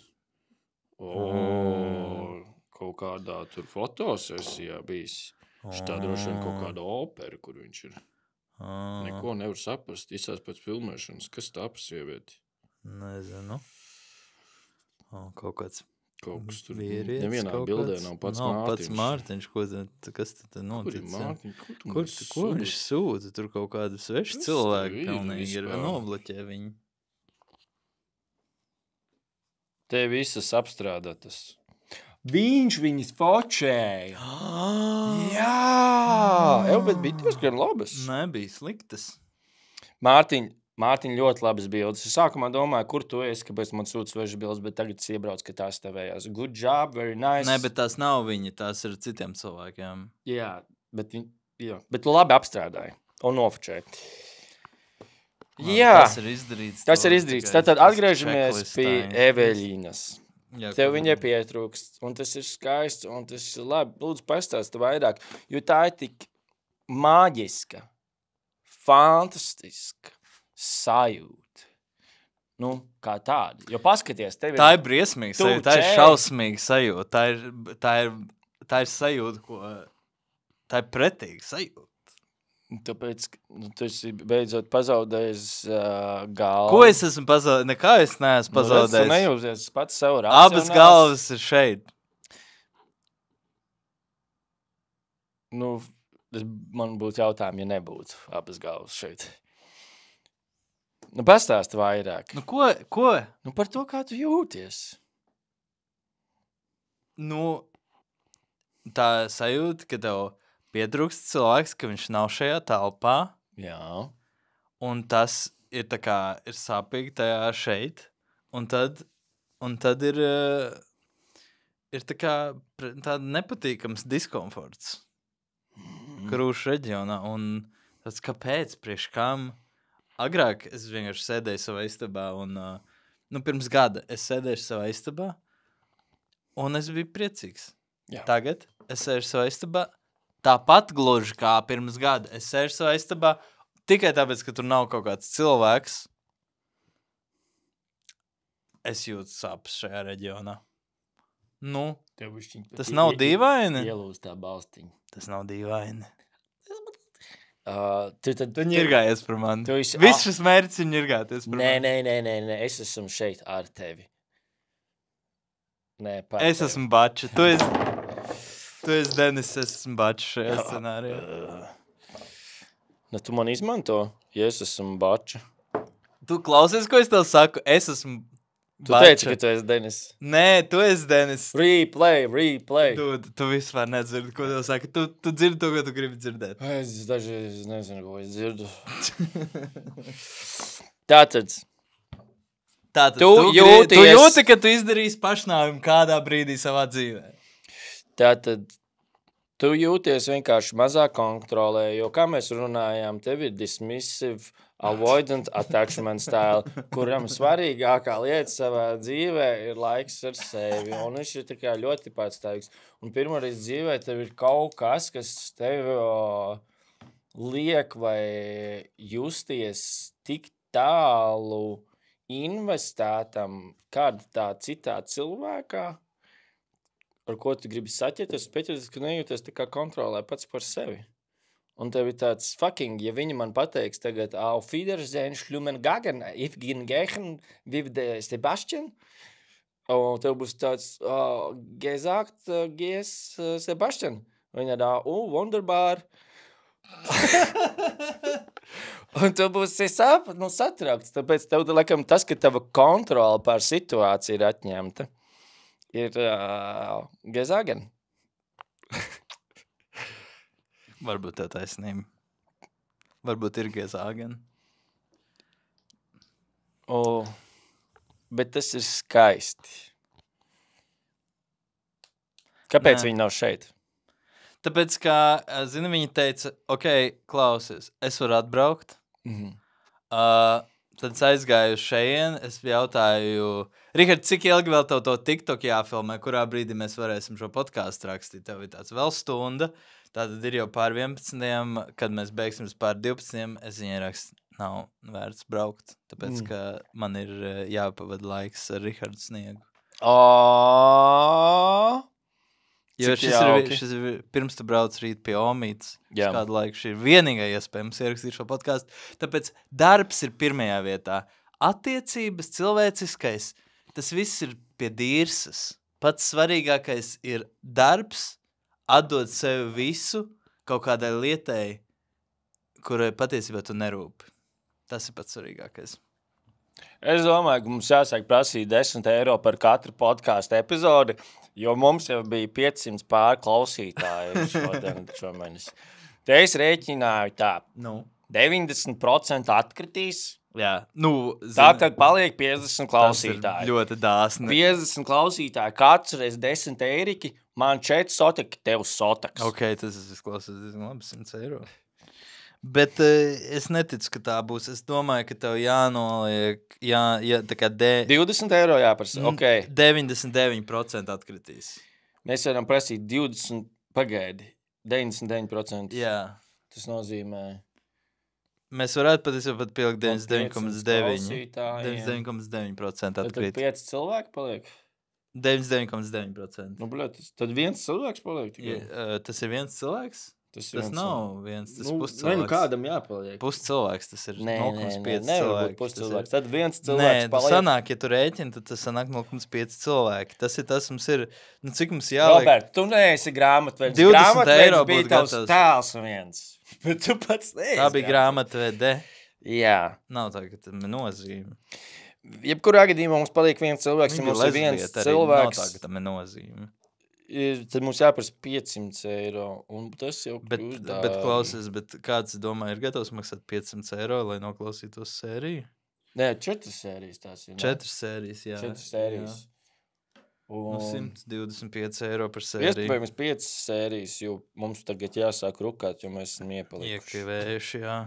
Kaut kādā tur fotosesijā bijis. Šitā droši vien kaut kāda opera, kur viņš ir. Neko nevar saprast. Izsās pēc filmēšanas. Kas tā pa sievieti?
Nezinu. Kaut kāds
Kaut kas tur.
vīrietis.
Nevienā
kaut
bildē
kāds.
nav pats
Nav
Mārtiņš.
pats Mārtiņš. Kas tad
Kur ir
notic?
Mārtiņš?
Ko viņš sūta? Tur kaut kādu svešu
Kas
cilvēku
tev ir
pilnīgi ir
vispār?
nobloķē viņu.
Te visas apstrādātas. Viņš viņas fočēja. Jā, bet bija diezgan labas.
Nebija sliktas.
Mārtiņ ļoti labas bildes. Es sākumā domāju, kur tu esi, kāpēc man sūta svešas bildes, bet tagad es iebraucu, ka tās tevējās. Good job, very nice.
Nē, bet tās nav viņa, tās ir citiem cilvēkiem.
Jā, bet tu labi apstrādāji un nofočēji. Jā,
Tas ir izdarīts.
tas
to
ir izdarīts.
tikai
Tad atgriežamies
checklistā
pie
ir.
Eveļīnas.
Jā,
Tev
ko-
viņai pietrūkst, un tas ir skaists, un tas ir labi. Lūdzu, pastāsti vairāk, jo tā ir tik māģiska, fantastiska sajūta. Nu, kā tāda. Jo paskaties, tev ir...
Tā ir briesmīga
Tu
sajūta, tā ir
čēri.
šausmīga sajūta. Tā ir sajūta, ko... Tā ir pretīga sajūta.
Tāpēc, tu esi beidzot pazaudējis galvu.
Ko es esmu pazaudējis? Nekā es neesmu
Tu
pazaudējis.
nejūties pats savu
Abas galvas ir šeit.
Nu, man būtu jautājumi, ja nebūtu abas galvas šeit. Nu, pastāsti vairāk.
Nu, ko?
Nu, par to, kā tu jūties.
Nu, tā sajūta, ka tev pietrūkst cilvēks, ka viņš nav šajā telpā,
Jā.
un tas ir tā kā ir sāpīgi tajā šeit, un tad ir tā kā tāda nepatīkams diskomforts krūšu reģionā, un tas kāpēc, priekš kam? Agrāk es vienkārši sēdēju savā istabā, un pirms gada es sēdēju savā istabā, un es biju priecīgs.
Jā.
Tagad es sēžu savā istabā, tāpat gluži kā pirms gada. Es sēžu savā istabā tikai tāpēc, ka tur nav kaut kāds cilvēks. Es jūtu sāpes šajā reģionā. Nu, tas nav dīvaini?
Ielūst tā balstiņa.
Tas nav dīvaini.
Tu
ņirgājies par mani.
Tu esi-
Viss šis mērķis ir ņirgāties par mani.
Nē, es esmu šeit ar tevi. Nē, par
Es
tevi.
esmu Bača. Tu esi Denis, es esmu Bača šajā scenārijā.
Nu, tu man izmanto, ja es esmu Bača.
Tu klausies, ko es tev saku? Es esmu
Tu teici, ka tu esi Denis.
Nē, tu esi Denis.
Replay.
Tu vispār nedzirdi, ko tev saka. Tu dzirdi to, ko tu gribi dzirdēt.
Es dažreiz nezinu, ko es dzirdu. Tātad, Tu jūties-
ka tu izdarīsi pašnāvību kādā brīdī savā dzīvē.
tu jūties vienkārši mazāk kontrolē, jo, kā mēs runājām, tev ir dismissive, avoidant attachment style, kuram svarīgākā lieta savā dzīvē ir laiks ar sevi, un viņš ir tā kā ļoti patstāvīgs. Un pirmoreiz dzīvē tev ir kaut kas, kas tev liek vai justies tik tālu investētam kādā citā cilvēkā, ar ko tu gribi saķerties, bet ka nejūties tā kā kontrolē pats par sevi. Un tev ir tāds fucking, ja viņi man pateiks tagad, auf Wiedersehen, Schlumen Gagen, Ifgin Gechen, Vivde Sebastian, un tev būs tāds, gesagt, Sebastian. Viņa wunderbar. Un tu būsi satraukts, tāpēc tev, laikam, tas, ka tava kontrola pār situāciju ir atņemta, ir Gezagen.
Varbūt tev taisnība. Varbūt ir Gezagen.
Bet tas ir skaisti. Kāpēc viņi nav šeit?
Tāpēc, kā, zini, viņi teica, ok, klausies, es varu atbraukt. Tad es aizgāju uz šeien, es jautāju, Rihard, cik ilgi vēl tev to TikTok jāfilmē, kurā brīdī mēs varēsim šo podcastu rakstīt? Tev ir tāds vēl stunda, tātad ir jau pār 11, kad mēs beigsim pār 12, es viņai rakstu, nav vērts braukt, tāpēc, ka man ir jāpavada laiks ar Rihardu Sniegu. Jo šis ir pirms tu brauc rīt pie Omītas, kādu laiku šī ir vienīgā iespēja mums ierakstīt šo podcastu, tāpēc darbs ir pirmajā vietā. Attiecības, cilvēciskais, tas viss ir pie dīrsas. Pats svarīgākais ir darbs, atdot sevi visu kaut kādai lietai, kurai patiesībā tu nerūpi. Tas ir pats svarīgākais.
Es domāju, ka mums jāsāk prasīt 10 eiro par katru podcastu epizodi, jo mums jau bija 500 pārklausītāji šomēnes. Te es rēķināju tā, 90% atkritīs, tā tad paliek 50 klausītāji.
Tas ir ļoti dāsni.
50 klausītāji, katrs reiz 10 eiriki, man 4 sotaki, tev sotaks.
Ok, tas izklausās diezgan labi, 100 eiro. Bet es neticu, ka tā būs. Es domāju, ka tev jānoliek, tā kā
20 eiro jāprasa, ok.
99% atkritīs.
Mēs varam prasīt 20, pagaidi, 99%.
Jā.
Tas nozīmē...
Mēs varētu pat pielikt 99,9. 99,9% atkrīt.
Tad 5 cilvēki paliek?
99,9%.
Nu, bļot, tad viens cilvēks paliek?
Tas ir viens cilvēks? Tas nav viens, tas puscilvēks.
Nē, kādam jāpaliek.
Puscilvēks, tas ir 0,5
cilvēks. Puscilvēks. Tad viens cilvēks paliek.
Nē, sanāk, ja tu rēķini, tad tas sanāk 0,5 cilvēki. Tas ir tas, mums ir, cik mums jāliek. Robert,
tu neesi grāmatvedis.
20 eiro
bija tavs tēls viens. Bet tu pats neesi.
Tā bija grāmatvede.
Jā.
Nav tā, ka tam ir nozīme.
Jebkurā gadījumā mums paliek viens cilvēks, ja mums ir viens cilvēks.
Nav tā, ka tam ir nozīme.
Tad mums jāprasa 500 eiro, un tas jau kļūst dārgi.
Bet klausies, kāds, domā, ir gatavs maksāt 500 eiro, lai noklausītos sēriju?
Nē, 4 sērijas tās ir.
4 sērijas, jā.
4 sērijas.
Un 125 eiro par sēriju.
Iespējams 5 sērijas, jo mums tagad jāsāk rukāt, jo mēs esam iepalikuši.
Iekavējuši, jā.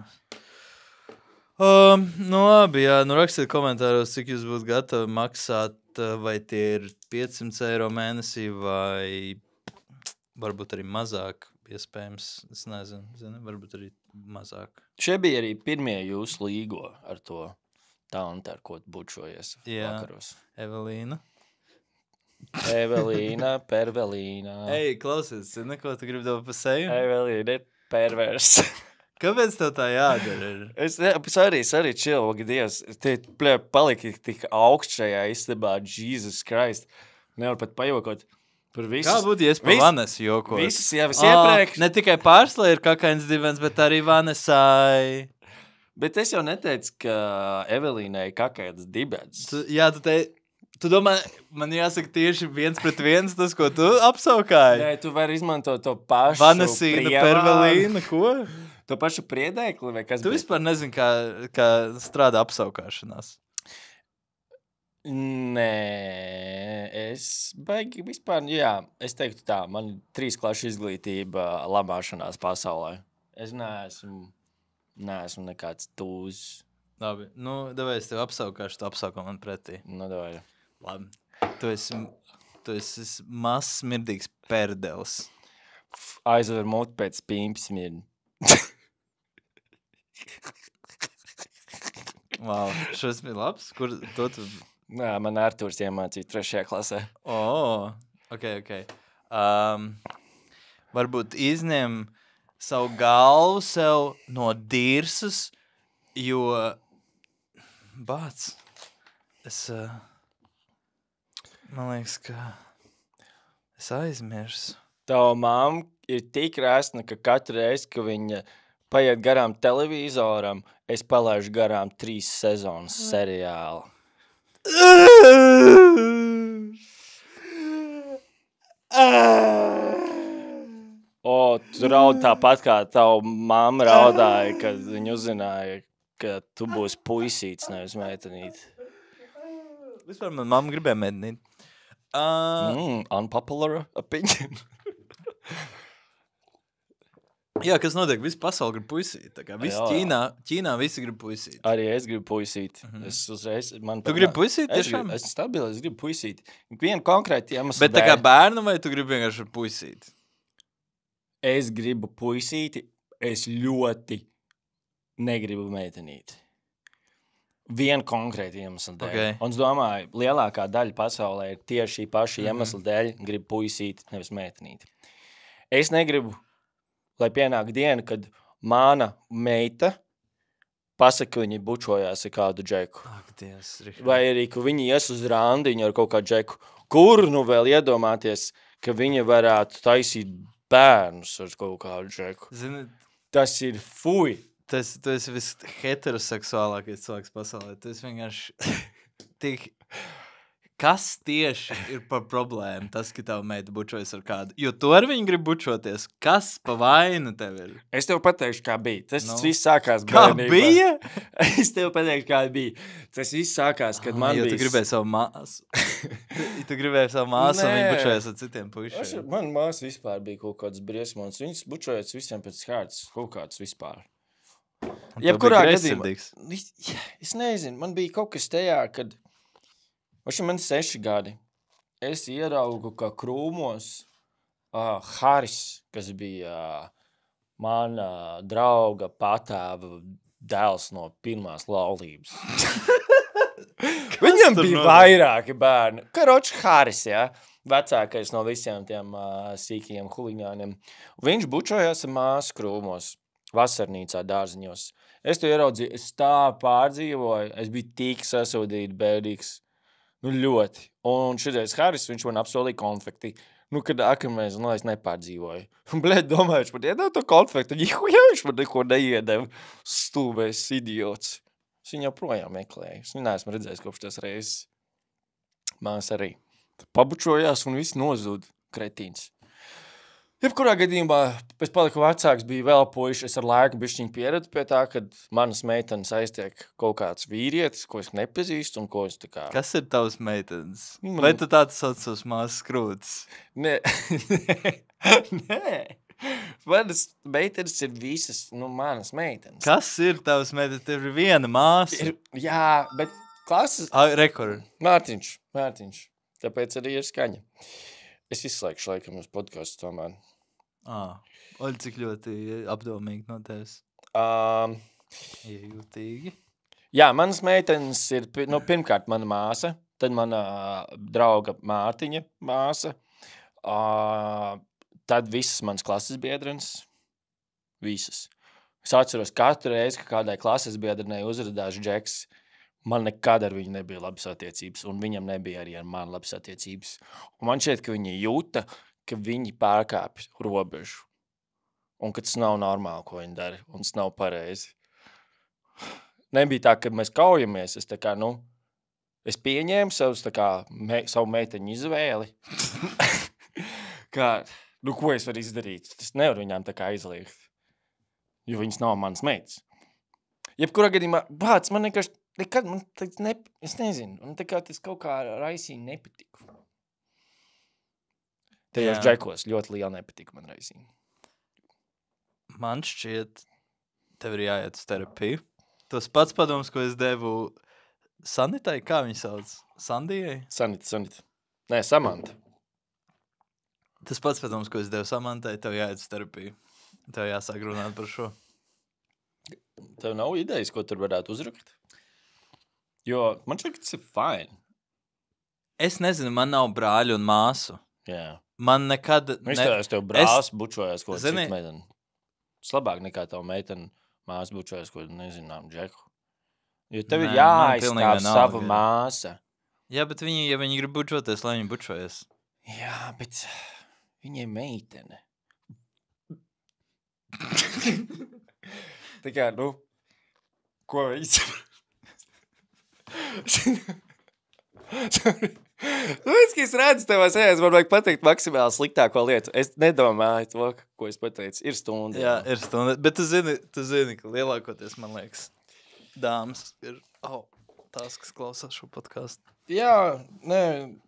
Labi, jā, rakstiet komentāros, cik jūs būtu gatavi maksāt, vai tie ir 500 eiro mēnesī, vai varbūt arī mazāk, iespējams, es nezinu, varbūt arī mazāk.
Šie bija arī pirmie jūsu līgo ar to talantu, ar ko bučojies vakaros.
Evelīna.
Evelīna, pervelīna.
Ej, klausies, neko tu gribi dabūt pa seju?
Evelīna ir pervers.
Kāpēc tev tā jādara?
Es arī chill, Dievs, te palika tik augst šajā istabā, Jesus Christ. Nevar pat pajokot par visu.
Kā būtu, ja es pa Vanesu jokot?
Visas jau iepriekš.
Ne tikai pārslē ir kakains divens, bet arī Vanesai.
Bet es jau neteicu, ka Evelīnai kakains dibens.
Tu domā, man jāsaka tieši 1-1 tas, ko tu apsaukāji?
Nē, tu vari izmantot to pašu
Vanesīna, pervelīna, ko?
To pašu priedēkli vai kas?
Tu vispār nezini, kā strādā apsaukāšanās.
Nē, es baigi vispār, jā, es teiktu tā, man ir 3 klašu izglītība lamāšanās pasaulē. Es neesmu nekāds tūzs.
Labi, davai es tev apsaukāšu, tu apsaukā man pretī.
Davai.
Labi, tu esi mazs smirdīgs perdels.
Aizver mutu pēc pīmpi smirdi.
Wow, šis bija labs. Kur to tu...
Nā, man Artūrs iemācīja 3. klasē.
Ok. Varbūt izņem savu galvu sev no dirsas, jo bāc, man liekas, ka es aizmirsu.
Tava mamma ir tik rēsna, ka katru reizi, ka viņa paiet garām televizoram, es palaižu garām 3 sezonas seriālu. Tu raudi tāpat, kā tava mamma raudāja, kad viņa uzzināja, ka tu būsi puisīts, nevis meitenīt.
Vispār man mamma gribēja meitenīt.
Unpopular opinion.
Jā, kas notiek? Visi pasauli grib puisīt. Tā kā visi Ķīnā visi grib puisīt.
Arī es gribu puisīt. Es uzreiz...
Tu gribi puisīt tiešām?
Es stabili, es gribu puisīt. Vienu konkrēti iemeslu
Bet tā kā bērnu vai tu gribi vienkārši puisīt?
Es gribu puisīti, es ļoti negribu meitenīti. Vienu konkrēti iemeslu dēļ.
Okay.
Un es domāju, lielākā daļa pasaulē ir tieši šī paša iemesla dēļ gribu puisīti, nevis meitenīti. Es negribu, lai pienāk diena, kad mana meita pasaka, ka viņi bučojās ar kādu džeku.
Ak, Dievs, Richard.
Vai arī, ka viņi ies uz randiņu ar kaut kādu džeku. Kur nu vēl iedomāties, ka viņi varētu taisīt bērnus ar kaut kādu džeku?
Zini,
Tas ir fuj.
tu esi visheteroseksuālākais cilvēks pasaulē. Tu esi vienkārši tik... Kas tieši ir par problēmu? Tas, ka tava meita bučojas ar kādu. Jo tu ar viņu grib bučoties. Kas pa vainu tev ir?
Es tev pateikšu, kā bija. Tas viss sākās
Kā
bērnībā.
bija?
Es tev pateikšu, kā bija. Tas viss sākās, kad man
jo
bija...
tu gribēji savu māsu. tu gribēji savu māsu un viņa bučojas ar citiem puišiem.
Man māsa vispār bija kaut kāds briesmons. Viņas bučojas visiem pēc kārtas. Kaut kāds vispār. Jebkurā gadījumā. Es nezinu, man bija kaut kas tajā, kad... Man 6 gadi. Es ieraugu, ka krūmos Haris, kas bija mana drauga patēva dēls no pirmās laulības. Viņam bija vairāki bērni. Karoči Haris, jā. Vecākais no visiem tiem sīkajiem huliņāniem. Viņš bučojās ar māsu krūmos, vasarnīcā dārziņos. Es to ieraudzīju, es tā pārdzīvoju, es biju tik sasodīti, bēdīgs. Nu, ļoti. Un šitais Haris, viņš man apsolīja konfekti. Nu, kad akamēs, es nepārdzīvoju. Blēd, domāju, viņš man iedeva to konfekti. Viņš man neko neiedeva. Stūbēs idiots. Es viņu joprojām meklēju. Es viņu neesmu redzējis kopš tās reizes. Mās arī. Pabučojās un viss nozūd. Kretīns. Jebkurā gadījumā, es paliku vecāks, bija vēl puiši, es ar laiku bišķiņ pieredzu pie tā, kad manas meitenes aiztiek kaut kāds vīrietis, ko es nepazīstu un ko es tā kā...
Kas ir tavs meitenes? Vai tu tāds sauc savus māsas krūtis?
Nē. Manas meitenes ir visas, manas meitenes.
Kas ir tavs meitenes? Tev ir viena māsa?
Jā, bet klases...
Rekord.
Mārtiņš. Tāpēc arī ir skaņa. Es izslēgšu laikam uz podcastu tomēr.
Oļ, cik ļoti apdomīgi no tevis. Iejūtīgi.
Jā, manas meitenes ir, pirmkārt mana māsa, tad mana drauga Mārtiņa māsa, tad visas manas klases biedrenes, visas. Es atceros katru reizi, ka kādai klases biedrenei uzradās džeks, man nekad ar viņu nebija labas attiecības, un viņam nebija arī ar mani labas attiecības. Un man šķiet, ka viņi jūta, ka viņi pārkāpj robežu. Un ka tas nav normāli, ko viņi dara, un tas nav pareizi. Nebija tā, ka mēs kaujamies, es tā kā, es pieņēmu savu meiteņu izvēli. Ko es varu izdarīt? Tas nevar viņām tā kā izliekt, jo viņas nav manas meitas. Jebkurā gadījumā, man nekad, es nezinu, un tā kā tas kaut kā raisīgi nepatika. Tajos džekos ļoti liela nepatika man raisīgi.
Man šķiet, tev ir jāiet uz terapiju. Tos pats padoms, ko es devu Sanitai, kā viņu sauc? Sandijai?
Sanita. Nē, Samanta.
Tas pats padoms, ko es devu Samantai, tev jāiet uz terapiju. Tev jāsāk runāt par šo.
Tev nav idejas, ko tur varētu uzrakt? Jo man šķiet, ka tas ir fine.
Es nezinu, man nav brāļu un māsu.
Jā.
Man nekad...
Es tev brālis bučojās, ko
Zini,
citu meiteni. Tas labāk nekā tava meitene māsa bučojas, ko nezinām, Džeku. Jo tev ir
Nē, man pilnīgi
jāaizstāv
vienalga,
sava
jā.
māsa.
Jā, bet ja viņi grib bučoties, lai viņi bučojas.
Jā, bet viņai meitene. Tā kā, ko viņš... Tāpēc, ka es redzu tevā sejās, man vajag pateikt maksimāli sliktāko lietu. Es nedomāju to, ko es pateicu. Ir stunda.
Jā, ir stunda. Bet tu zini, ka lielākoties, man liekas, dāmas ir tās, kas klausās šo podcastu.
Jā, nē,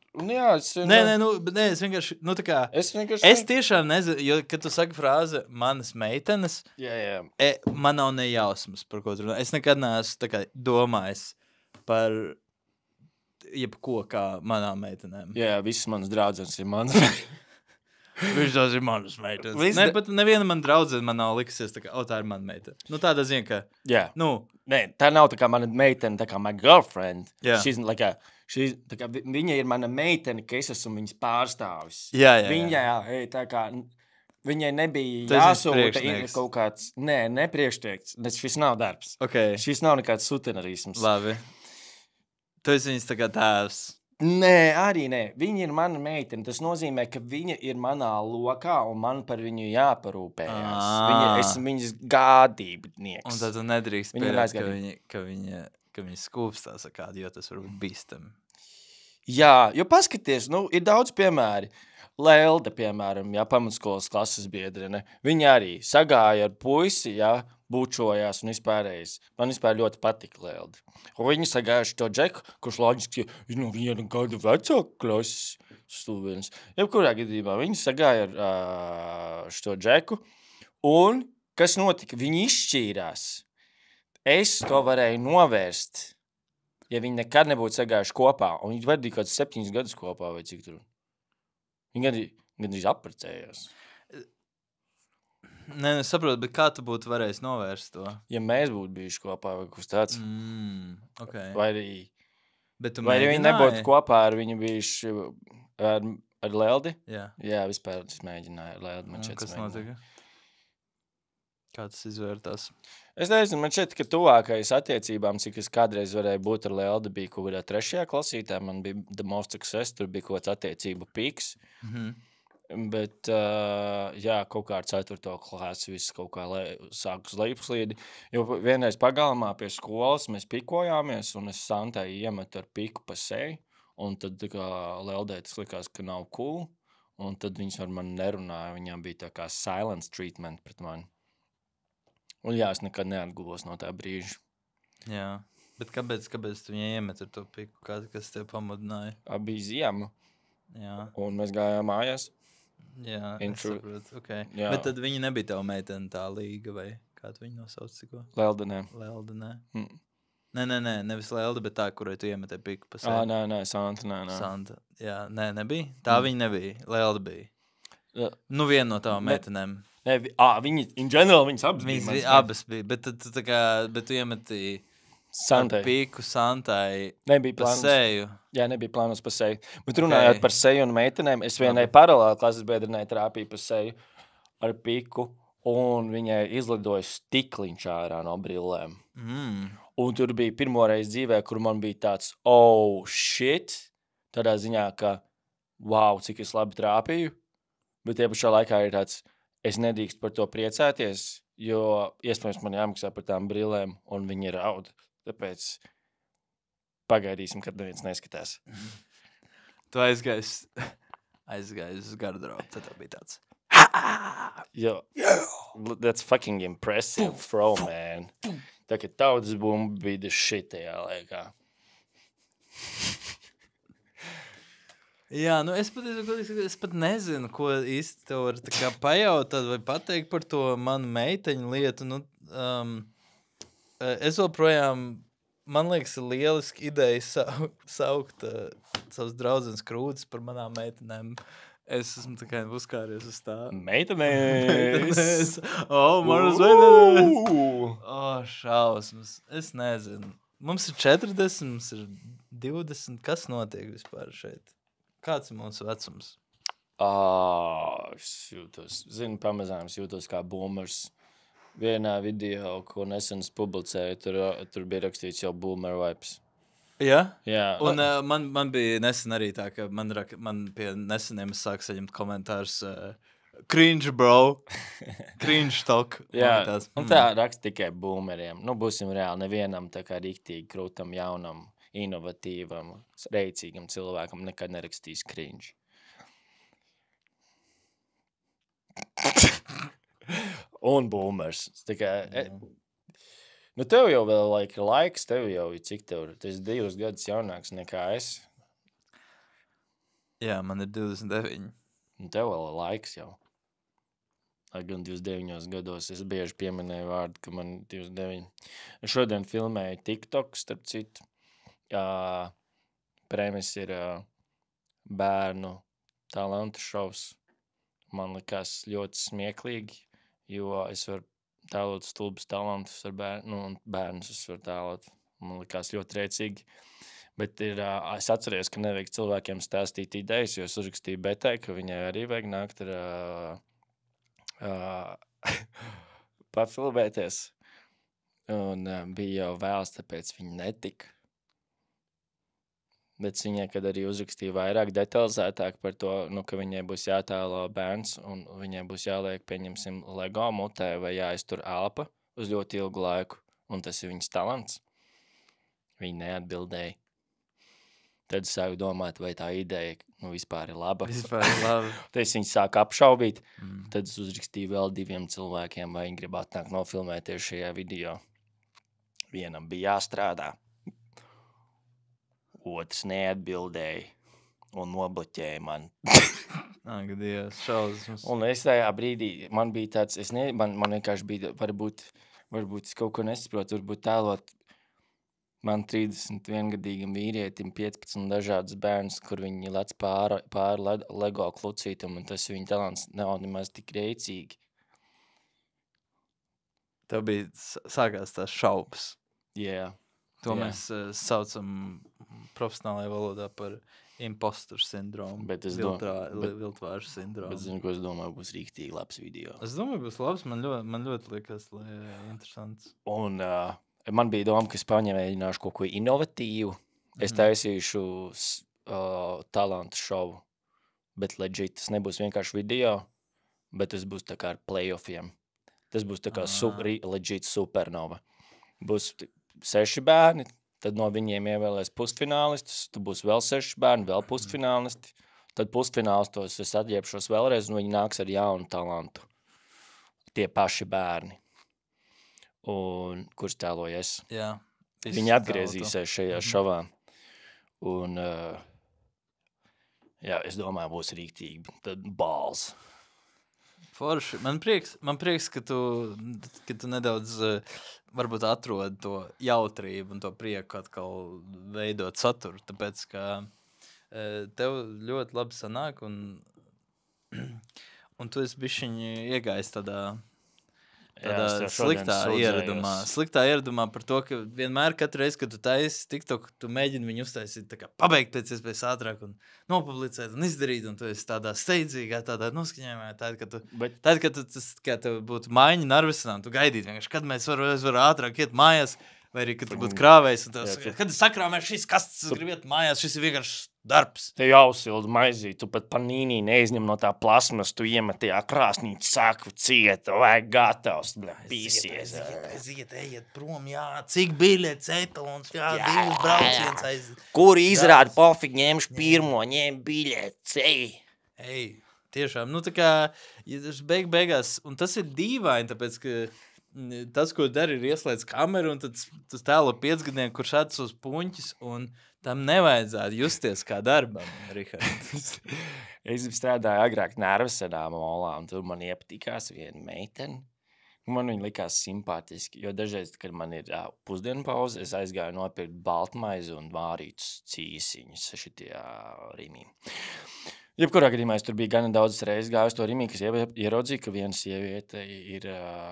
Nē, es vienkārši, tā kā, es tiešām nezinu, jo, kad tu saki frāze manas meitenes,
jā.
Man nav nejausmas, par ko tu runā. Es nekad neesmu tā kā domājis par jebko kā manām meitenēm.
Jā, visas manas draudzenes ir manas.
Viņš tās ir manas meitenes. Nē, pat neviena man draudzene man nav likusies, tā kā, tā ir mana meitene. Tāda zina, ka,
jā. Nē, tā nav tā kā mana meitene, tā kā my girlfriend.
Jā.
Tā kā viņa ir mana meitene, ka es esmu viņas pārstāvis.
Jā.
Tā kā, viņai nebija
Tu esi
jāsūta kaut kāds, ne priekšnieks, šis nav darbs.
Okay.
Šis nav nekāds sutenarisms.
Labi. Tu esi viņas tā kā tēvs.
Nē, arī nē. Viņa ir mana meitene. Tas nozīmē, ka viņa ir manā lokā un man par viņu jāparūpējās. Esmu viņas gādībnieks.
Un tad tu nedrīkst pieļaut, ka viņa skūpstās ar kādu, jo tas var būt bīstami.
Jā, jo paskaties, ir daudz piemēri. Lelde, piemēram, pamatskolas klases biedrene. Viņa arī sagāja ar puisi, bučojās un vispārējais. Man vispār ļoti patika Lelde. Un viņa sagājuši to Džeku, kurš loģiski, viņa ir kāda vecāka klases students. Jebkurā gadījumā viņa sagāja ar šo Džeku. Un kas notika? Viņi izšķīrās. Es to varēju novērst, ja viņi nekad nebūtu sagājuši kopā. Un viņi vadīja kāds 7 gadus kopā vai cik tur. Viņi gandrīz apprecējās.
Nē, es saprotu, bet kā tu būtu varējis novērst to?
Ja mēs būtu bijuši kopā vai kaut kas tāds.
Okay.
Vai arī viņi nebūtu kopā ar viņu bijuši ar Leldi? Jā, vispār es mēģināju ar Leldi.
Kas notika? Kā tas izvērtās?
Es nezinu, man šķiet, ka tuvākais attiecībām, cik es kādreiz varēju būt ar Leldi, bija kaut kādā 3. klasītē. Man bija the most success, tur bija kaut kāds attiecību piks. Bet, kaut kā ar 4. klasi viss kaut kā sāk uz lejupslīdi. Jo vienreiz pagalmā pie skolas mēs pikojāmies, un es Santai iemetu ar piku pa seju. Un tad Leldē tas likās, ka nav cool. Un tad viņas ar mani nerunāja. Viņām bija tā kā silence treatment pret mani. Un es nekad neatguvos no tā brīža.
Jā, bet kāpēc tu viņai iemet ar to piku? Kas tev pamudināja?
Bija ziema.
Jā.
Un mēs gājām mājās.
Jā, es saprotu. Okay. Bet tad viņa nebija tava meitene tā līga, vai kā tu viņu nosauc cikko?
Lelde, nē.
Nē, nevis Lelde, bet tā, kurai tu iemetē piku pa sevi.
Nē, Santa, nē.
Santa, jā, nebija? Tā viņa nebija, Lelde bija. Jā. Viena no tavām meitenēm.
Nē, viņi, in general, viņas abas bija.
Viņas abas bija, bet tu iemetīji
Santai.
Piku Santai
nebija
pa seju.
Jā, nebija plānos pa seju. Bet runājot par seju un meitenēm, es vienai paralēli klases biedrenei trāpīju pa seju ar piku, un viņai izlidoja stikliņš ārā no brillēm. Un tur bija pirmoreiz dzīvē, kur man bija tāds, shit, tādā ziņā, ka, wow, cik es labi trāpīju, bet tie pašā laikā ir tāds, es nedrīkst par to priecāties, jo iespējams man jāmaksā par tām brillēm, un viņi raud. Tāpēc pagaidīsim, kad neviens neskatās.
Tu aizgājies uz garderobu, tad tev bija tāds.
Yo, that's fucking impressive throw, man. Tā kā tautas bumba bija the shit tajā laikā.
Jā, es pat nezinu, ko īsti tev var tā kā pajautāt vai pateikt par to manu meiteņu lietu. Es joprojām, man liekas, ir lieliski ideja saukt savus draudzenes krūtis par manām meitenēm. Es esmu tā kā uzkāries uz tā.
Meitenēs!
Manas meitenēs! Šausmas. Es nezinu. Mums ir 40, mums ir 20. Kas notiek vispār šeit? Kāds ir mūsu vecums?
Es jūtos, pamazām es jūtos kā boomers. Vienā video, ko nesen publicēju, tur bija rakstīts jau boomer vibes.
Jā?
Jā.
Un man bija nesen arī tā, ka man pie neseniem es sāku saņemt komentārus cringe, bro. Cringe talk.
Jā, un tā raksta tikai boomeriem. Nu, būsim reāli, nevienam tā kā riktīgi krūtam, jaunam, inovatīvam, reicīgam cilvēkam nekad nerakstīs cringe. Un boomers. Tā kā, nu, tev jau vēl laiks, tev jau, cik tev, tas 2 gadus jaunāks nekā es.
Jā, man ir 29.
Un tev vēl ir laiks jau. Lai gan 29 gados es bieži pieminēju vārdu, ka man 29. Šodien filmēju TikTok, starp citu. Premis ir bērnu talantu šovs. Man likās ļoti smieklīgi, jo es varu tēlot stulbus talantus ar bērnu, un bērnus es varu tēlot. Man likās ļoti rēcīgi. Bet es atceries, ka nevajag cilvēkiem stāstīt idejas, jo es uzrakstīju Betai, ka viņai arī vajag nākt ar pafilmēties. Un bija jau vēls, tāpēc viņa netika. Bet viņai, kad arī uzrakstīja vairāk detalizētāk par to, nu, ka viņai būs jātēlo bērns un viņai būs jāliek, pieņemsim, Lego mutē vai jāiztur elpa uz ļoti ilgu laiku, un tas ir viņas talants. Viņa neatbildēja. Tad es sāku domāt, vai tā ideja vispār ir laba.
Vispār ir laba.
Tad es viņu sāku apšaubīt. Tad es uzrakstīju vēl 2 cilvēkiem, vai viņi grib atnākt nofilmēties šajā video. Vienam bija jāstrādā. Otrs neatbildēja un nobloķēja man.
Ak, Dievs, šausmas.
Un es tajā brīdī, man bija tāds, man vienkārši bija, varbūt es kaut ko nesaprotu, varbūt tēlot man 31-gadīgam vīrietim 15 dažādas bērnus, kur viņi lec pāri Lego klucītam, un tas viņa talants nav nemaz tik reicīgi.
Tev bija sākās tās šaubas.
Jā.
To mēs saucam profesionālajā valodā par impostoru sindromu. Viltvāžu sindromu.
Bet zinu, ko es domāju, būs rīktīgi labs video.
Es domāju, būs labs. Man ļoti liekas, interesants.
Un man bija doma, ka es pamēģināšu kaut ko inovatīvu. Es taisīšu talantu šovu. Bet legit, tas nebūs vienkārši video, bet tas būs tā kā ar playoffiem. Tas būs tā kā legit supernova. Būs 6 bērni, tad no viņiem ievēlēs pusfinālistus, tad būs vēl 6 bērni, vēl pusfinālisti. Tad pusfinālistos es atģēpšos vēlreiz, un viņi nāks ar jaunu talantu. Tie paši bērni. Un kurš tēloju es?
Jā.
Viņi atgriezīsies šajā šovā. Un, jā, es domāju, būs rīktīgi. Tad balls.
Forši. Man prieks, ka tu nedaudz varbūt atrod to jautrību un to prieku atkal veidot saturu, tāpēc, ka tev ļoti labi sanāk un tu esi bišķiņi iegājis tādā sliktā ieradumā par to, ka vienmēr katru reizi, kad tu taisi TikTok, tu mēģini viņu uztaisīt, tā kā pabeigt pēc iespējas ātrāk un nopublicēt un izdarīt, un tu esi tādā steidzīgā, tādā noskaņojumā, tad, kad tev būtu maiņa narvisinām, tu gaidītu vienkārši, kad mēs varam ātrāk iet mājās, vai arī, kad tu būtu krāvējis, un tev saka, kad es sakrāmēju šīs kastes, es gribu iet mājās, šis ir vienkārši darbs.
Te jāuzsilda maizīt, tu pat panīnī neizņem no tā plasmas, tu iemet tajā krāsnī, saku cieta, vai gatavs, pīsies.
Ejiet prom, jā, cik biļets, etalons, jā, 2 brauciens aiziet.
Kur izrāda pofīgi, ņemšu pirmo, ņem biļets,
Ej, tiešām, nu tā kā, beigās, un tas ir dīvaini, tāpēc, ka tas, ko dari, ir ieslēdz kameru, un tad tas tēlo 5-gadnieku, kurš atas uz puņķis, un tam nevajadzētu justies kā darbam, Rihards.
Es strādāju agrāk Nervesenā molā, un tur man iepatikās viena meitene. Man viņa likās simpātiski, jo dažreiz, kad man ir pusdienu pauze, es aizgāju nopirkt baltmaizi un vārītus cīsiņus šitajā Rimī. Jebkurā gadījumā es tur biju gana daudzas reizes gājus to Rimī, kas ieraudzīja, ka viena sieviete ir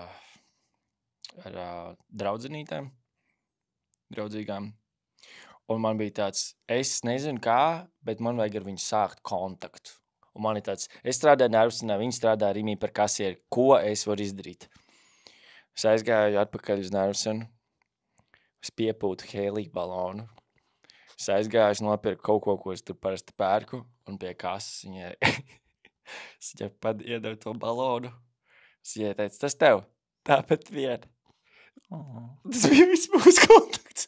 ar draudzenītēm, draudzīgām. Un man bija tāds, es nezinu kā, bet man vajag ar viņu sākt kontaktu. Un man ir tāds, es strādāju Nervesenā, viņi strādā Rimī par kasieri, ko es varu izdarīt. Es aizgāju atpakaļ uz Nervsonu. Es piepūtu Hēlī balonu. Es aizgāju, es nopirku kaut ko, ko es tur parasti pērku, un pie kases viņai iedeva to balonu. Es viņai teicu, tas tev, tāpat vien. Tas bija viss mūsu kontakts.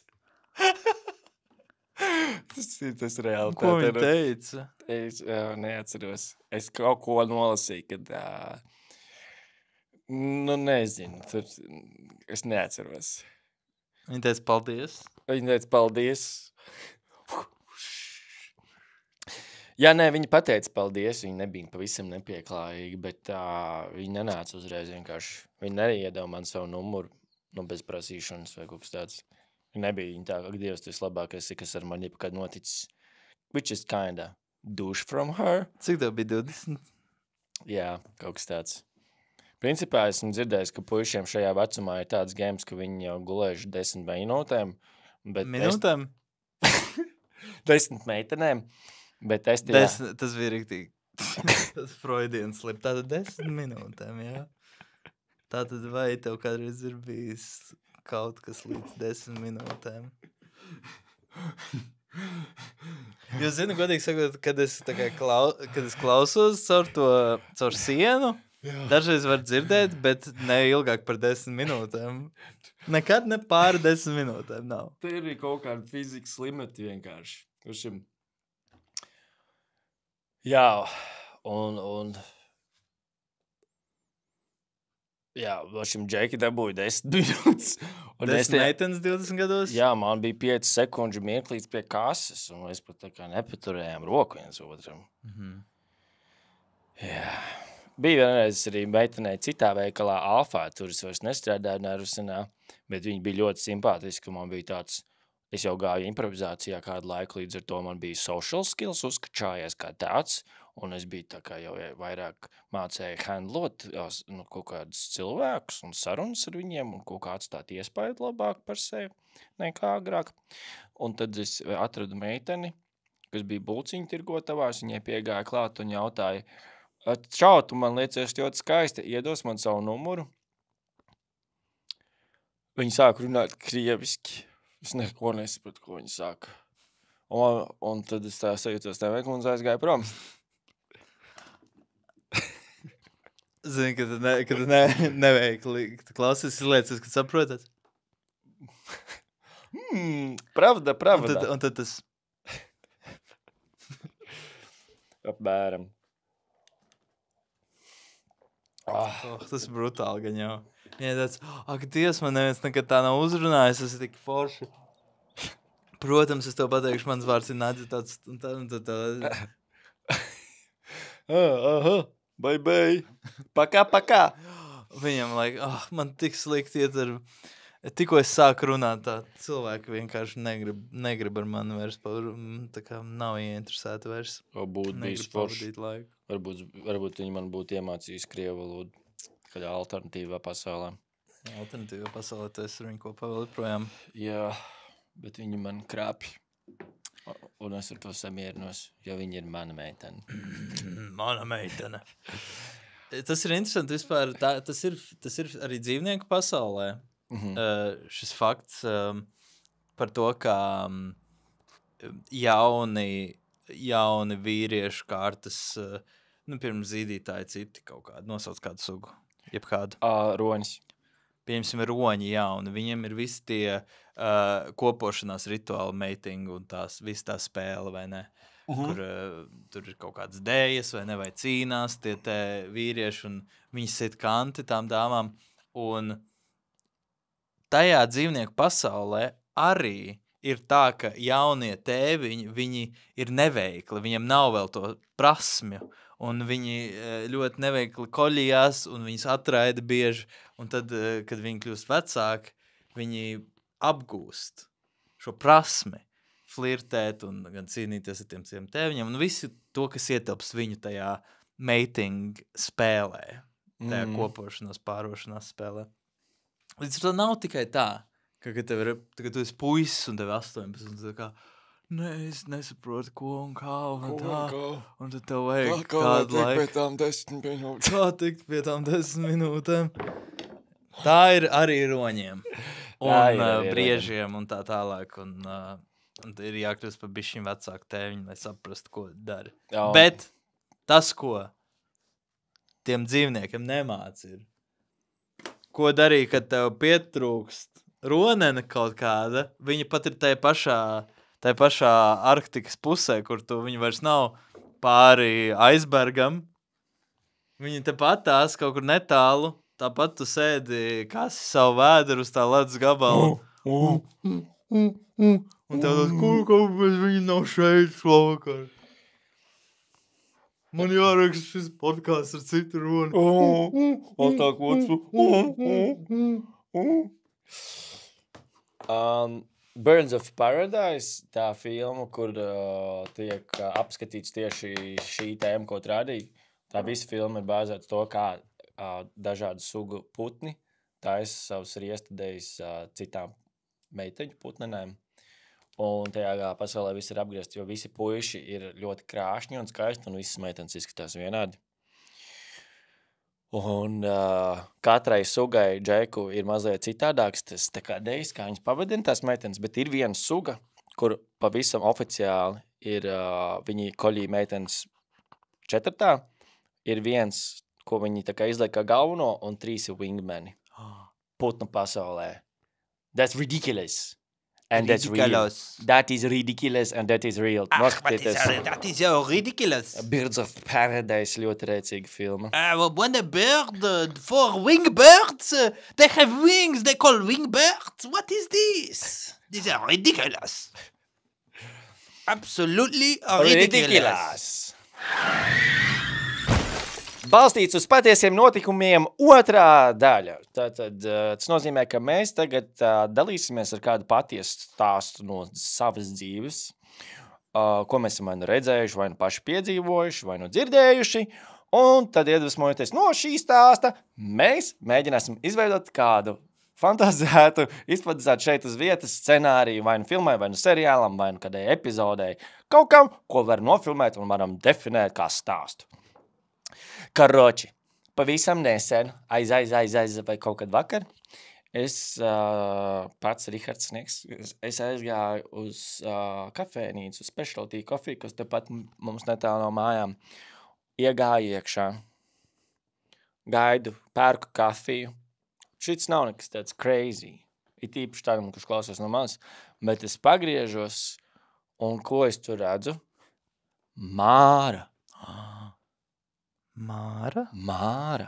tas reāli.
Ko viņa teica?
Es neatceros. Es kaut ko nolasīju, kad... nezinu. Es neatceros.
Viņa teica paldies.
Viņa teica paldies. Jā, nē, viņa pateica paldies. Viņa nebija pavisam nepieklājīga, bet viņa nenāca uzreiz vienkārši. Viņa neiedeva man savu numuru, bez prasīšanas vai kaut kas tāds. Viņa nebija viņa tā, ka Dievs, tu esi labākais, kas ar mani jebkad noticis. Which is kinda douche from her.
Cik tev bija 20?
Jā, kaut kas tāds. Principā esmu dzirdējis, ka puišiem šajā vecumā ir tāds games, ka viņi jau gulējuši 10 minūtēm.
Minūtēm?
10 meitenēm. Bet es tajā...
Tas bija riktīgi. Tas Freudians slip. Tātad 10 minūtēm, jā. Tātad vai tev kādreiz ir bijis kaut kas līdz 10 minūtēm? Jo, zinu, godīgi sakot, kad es klausos caur sienu, dažreiz var dzirdēt, bet ne ilgāk par 10 minūtēm. Nekad ne pāri 10 minūtēm nav.
Te ir kaut kāda fizikas limiti vienkārši. Jā, un jā, šim Džeki dabūja 10 minūtes.
10 meitenes 20 gados?
Jā, man bija 5 sekundžu mirklīts pie kases, un mēs pat tā kā nepaturējām roku viens otram. Jā. Bija vienreiz arī meitenei citā veikalā Alfā, tur es vairs nestrādāju Nervsenā, bet viņi bija ļoti simpātiski, man bija tāds, es jau gāju improvizācijā kādu laiku, līdz ar to man bija social skills uzkačājies kā tāds, un es biju tā kā jau vairāk mācēju handlot kaut kādus cilvēkus un sarunas ar viņiem un kaut kā atstāt iespaidu labāk par sevi nekā agrāk. Un tad es atradu meiteni, kas bija bulciņu tirgotavās, viņai piegāja klāt un jautāja, čau, tu man liecies ļoti skaisti, iedos man savu numuru. Viņi sāk runāt krieviski. Es neko nesapratu, ko viņi saka. Un tad es tā sajūtos tā veiklu un aizgāju prom.
Zini, ka tu neveikli. Tu klausies lietas, kad saprotat.
Pravda.
Un tad tas...
Apmēram.
Tas ir brutāli gan jau. Ja tāds, ak, Dievs, man neviens nekad tā nav uzrunājis, tas ir tik forši. Protams, es tev pateikšu, mans vārds ir Nadja tāds un tā.
Bye. Pakā.
Viņam, man tik slikti iet ar... Tikko es sāku runāt, tā cilvēki vienkārši negrib ar mani vairs, tā kā nav ieinteresēti vairs.
Varbūt bijis forši. Varbūt viņi man būtu iemācījis krievu valodu. Kādā alternatīvā pasaulē.
Alternatīvā pasaulē, tu esi ar viņu kopā vēl projām.
Jā, bet viņi man krāpj. Un es ar to samierinos, jo viņi ir mana meitene.
Mana meitene. Tas ir interesanti vispār. Tas ir arī dzīvnieku pasaulē. Šis fakts par to, kā jauni vīriešu kārtas, pirms zīdītāji citi kaut kādu, nosauc kādu sugu. Jebkādu.
Roņas.
Pieņemsim, roņi jauni. Viņiem ir visi tie kopošanās rituāli, mating un visi tā spēle, vai ne? Kur tur ir kaut kādas dējas, vai ne, vai cīnās tie vīrieši, un viņi sit kanti tām dāmām. Un tajā dzīvnieku pasaulē arī ir tā, ka jaunie tēviņi, viņi ir neveikli, viņiem nav vēl to prasmju. Un viņi ļoti neveikli koļījās, un viņus atraida bieži, un tad, kad viņi kļūst vecāki, viņi apgūst šo prasmi, flirtēt un gan cīnīties ar tiem tēviņiem, un visu to, kas ietilpst viņu tajā mating spēlē, tajā kopošanās, pārošanās spēlē. Līdz ar to nav tikai tā, ka tu esi puisis un tev 18, un tā kā, es nesaprotu, ko un kā, un tā, un tad tev vajag kādu laiku.
Kā tikt pie tām 10 minūtēm?
Kā tikt pie tām 10 minūtēm? Tā ir arī roņiem. Un briežiem un tā tālāk. Un ir jākļūst par bišķiņu vecāku tēviņu, lai saprastu, ko dara.
Jā.
Bet tas, ko tiem dzīvniekiem nemāc ir, ko darīja, kad tev pietrūkst ronena kaut kāda, viņa pat ir tajā pašā Arktikas pusē, kur viņa vairs nav pāri aizbergam. Viņa tepat tās kaut kur netālu, tāpat tu sēdi kasi savu vēderu uz tā ledus gabalu. Un tev tas, kāpēc viņi nav šeit šovakar? Man jāraksta šis podcasts ar citu runu.
Tā kocu. Birds of Paradise, tā filma, kur tiek apskatīts tieši šī tēma, ko rādīja. Tā visa filma ir bāzēta to, kā dažādu sugu putni taisa savus riestadējus citām meiteņu putnenēm. Un tajā pasaulē viss ir apgriezts, jo visi puiši ir ļoti krāšņi un skaisti, un visas meitenes izskatās vienādi. Un katrai sugai džeku ir mazliet citādāks, tas tā kā dejs, kā viņas pavadina tās meitenes, bet ir viena suga, kur pavisam oficiāli ir viņi koļī meitenes 4. Ir viens, ko viņi tā kā izliek kā galveno, un 3 ir wingmeni. Putnu pasaulē. That's ridiculous. And that's real. That is ridiculous and that is real.
That is ridiculous.
Birds of Paradise, ļoti rēcīga filma.
When a bird, for wing birds, they have wings, they call wing birds. What is this? These are ridiculous. Absolutely ridiculous.
Balstīts uz patiesiem notikumiem 2. daļa. Tātad tas nozīmē, ka mēs tagad dalīsimies ar kādu patiesu stāstu no savas dzīves, ko mēs esam vai nu redzējuši, vai nu paši piedzīvojuši, vai nu dzirdējuši, un tad iedvesmojoties no šī stāsta, mēs mēģināsim izveidot kādu fantazētu, izpadzēt šeit uz vietas scenāriju, vai nu filmai, vai nu seriālam, vai nu kādai epizodei, kaut kam, ko var nofilmēt un varam definēt kā stāstu. Karoči, pavisam nesen, vai kaut kad vakar, es pats Rihards Sniegs, es aizgāju uz kafēnīcu, uz specialty coffee, kas tepat mums netālu no mājām, iegāju iekšā, gaidu, pērku kafiju. Šits nav nekas tāds crazy, it īpaši tādam, kurš klausās no maz, bet es pagriežos, un ko es tur redzu? Māra.
Māra?
Māra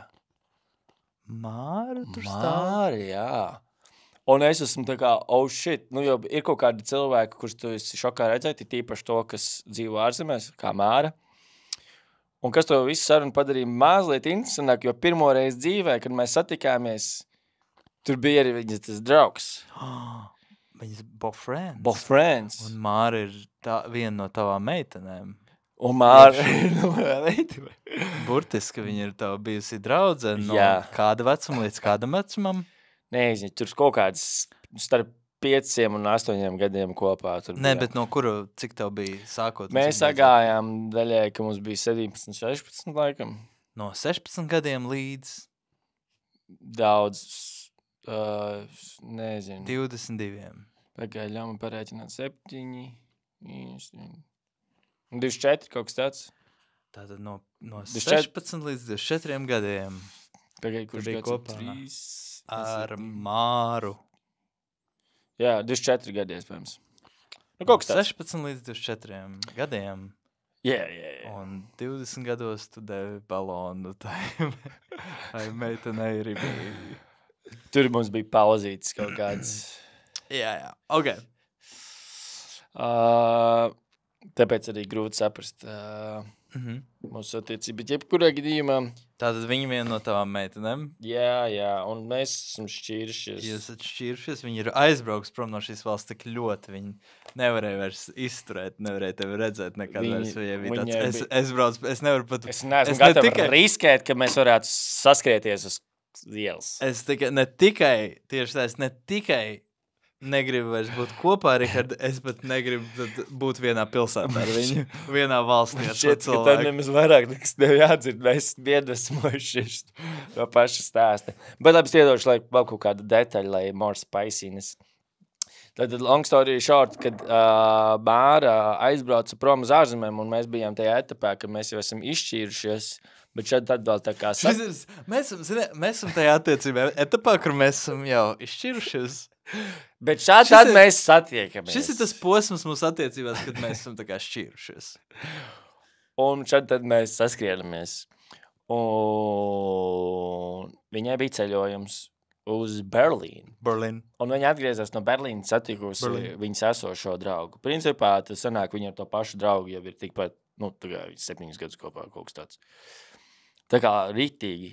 tur stāv? Māra, jā. Un es esmu tā kā, oh shit, nu jo ir kaut kādi cilvēki, kurus tu esi šokā redzēt, ir tīpaši to, kas dzīvo ārzemēs, kā Māra. Un kas to visu sarunu padarīja mazliet interesantāk, jo pirmo reizi dzīvē, kad mēs satikāmies, tur bija arī viņas tas draugs.
Viņas bofriends.
Bofriends.
Un Māra ir viena no tavām meitenēm.
Un Māra
burtiski viņa ir tava bijusi draudzene no kāda vecuma līdz kādam vecumam?
Nezinu, tur kaut kāds starp 5 un 8 gadiem kopā.
Bet no kuru, cik tev bija sākot?
Mēs sagājām daļai, ka mums bija 17, 16 laikam.
No 16 gadiem līdz?
Daudz, nezinu.
22.
Pagaid, ļauj man parēķināt 7, 24 kaut kas tāds.
Tātad no 16 līdz 24 gadiem.
Pagaid, kurš
bija
gads
kopā
3?
Ar Māru.
Jā, 24 gadi, iespējams. Nu, kaut kas tāds.
16 līdz 24 gadiem.
Jā.
Un 20 gados tu devi balonu. Tai meitenei arī bija.
Tur mums bija pauzītes kaut kāds.
Jā. Ok.
Tāpēc arī grūti saprast mūsu attiecību. Bet jebkurā gadījumā...
Tātad viņa viena no tavām meitenēm?
Jā, un mēs esam šķīrušies.
Jūs esat šķīrušies, viņi ir aizbrauks prom no šīs valsts tik ļoti, viņi nevarēja vairs izturēt, nevarēja tevi redzēt nekad vairs. Es nevaru pat...
Es neesmu gatavi riskēt, ka mēs varētu saskrieties uz ielas.
Es ne tikai negribu vairs būt kopā ar Rihardu, es pat negribu būt vienā pilsētā ar viņu, vienā valstī ar
Šķiet,
to
ka tad nemaz vairāk nekas tev jādzird, mēs iedvesmojušies no paša stāsta. Bet labi, es iedošu, lai vēl kaut kādu detaļu, lai more spiciness. Tad long story short, kad Māra aizbrauca prom uz ārzemēm, un mēs bijām tajā etapā, ka mēs jau esam izšķīrušies, bet šeit tad vēl tā kā...
Mēs esam tajā attiecībā etapā, kur mēs esam jau izšķirušies.
Bet tad mēs satiekamies.
Šis ir tas posms mūsu attiecībās, kad mēs esam tā kā šķīrušies.
Un tad mēs saskrielamies. Un viņai bija ceļojums uz Berlīnu. Un viņa atgriezās no Berlīnas satikusi viņas esošo draugu. Principā, tas sanāk, viņa ar to pašu draugu jau ir tikpat, tā kā 7 gadus kopā kaut kas tāds. Tā kā rītīgi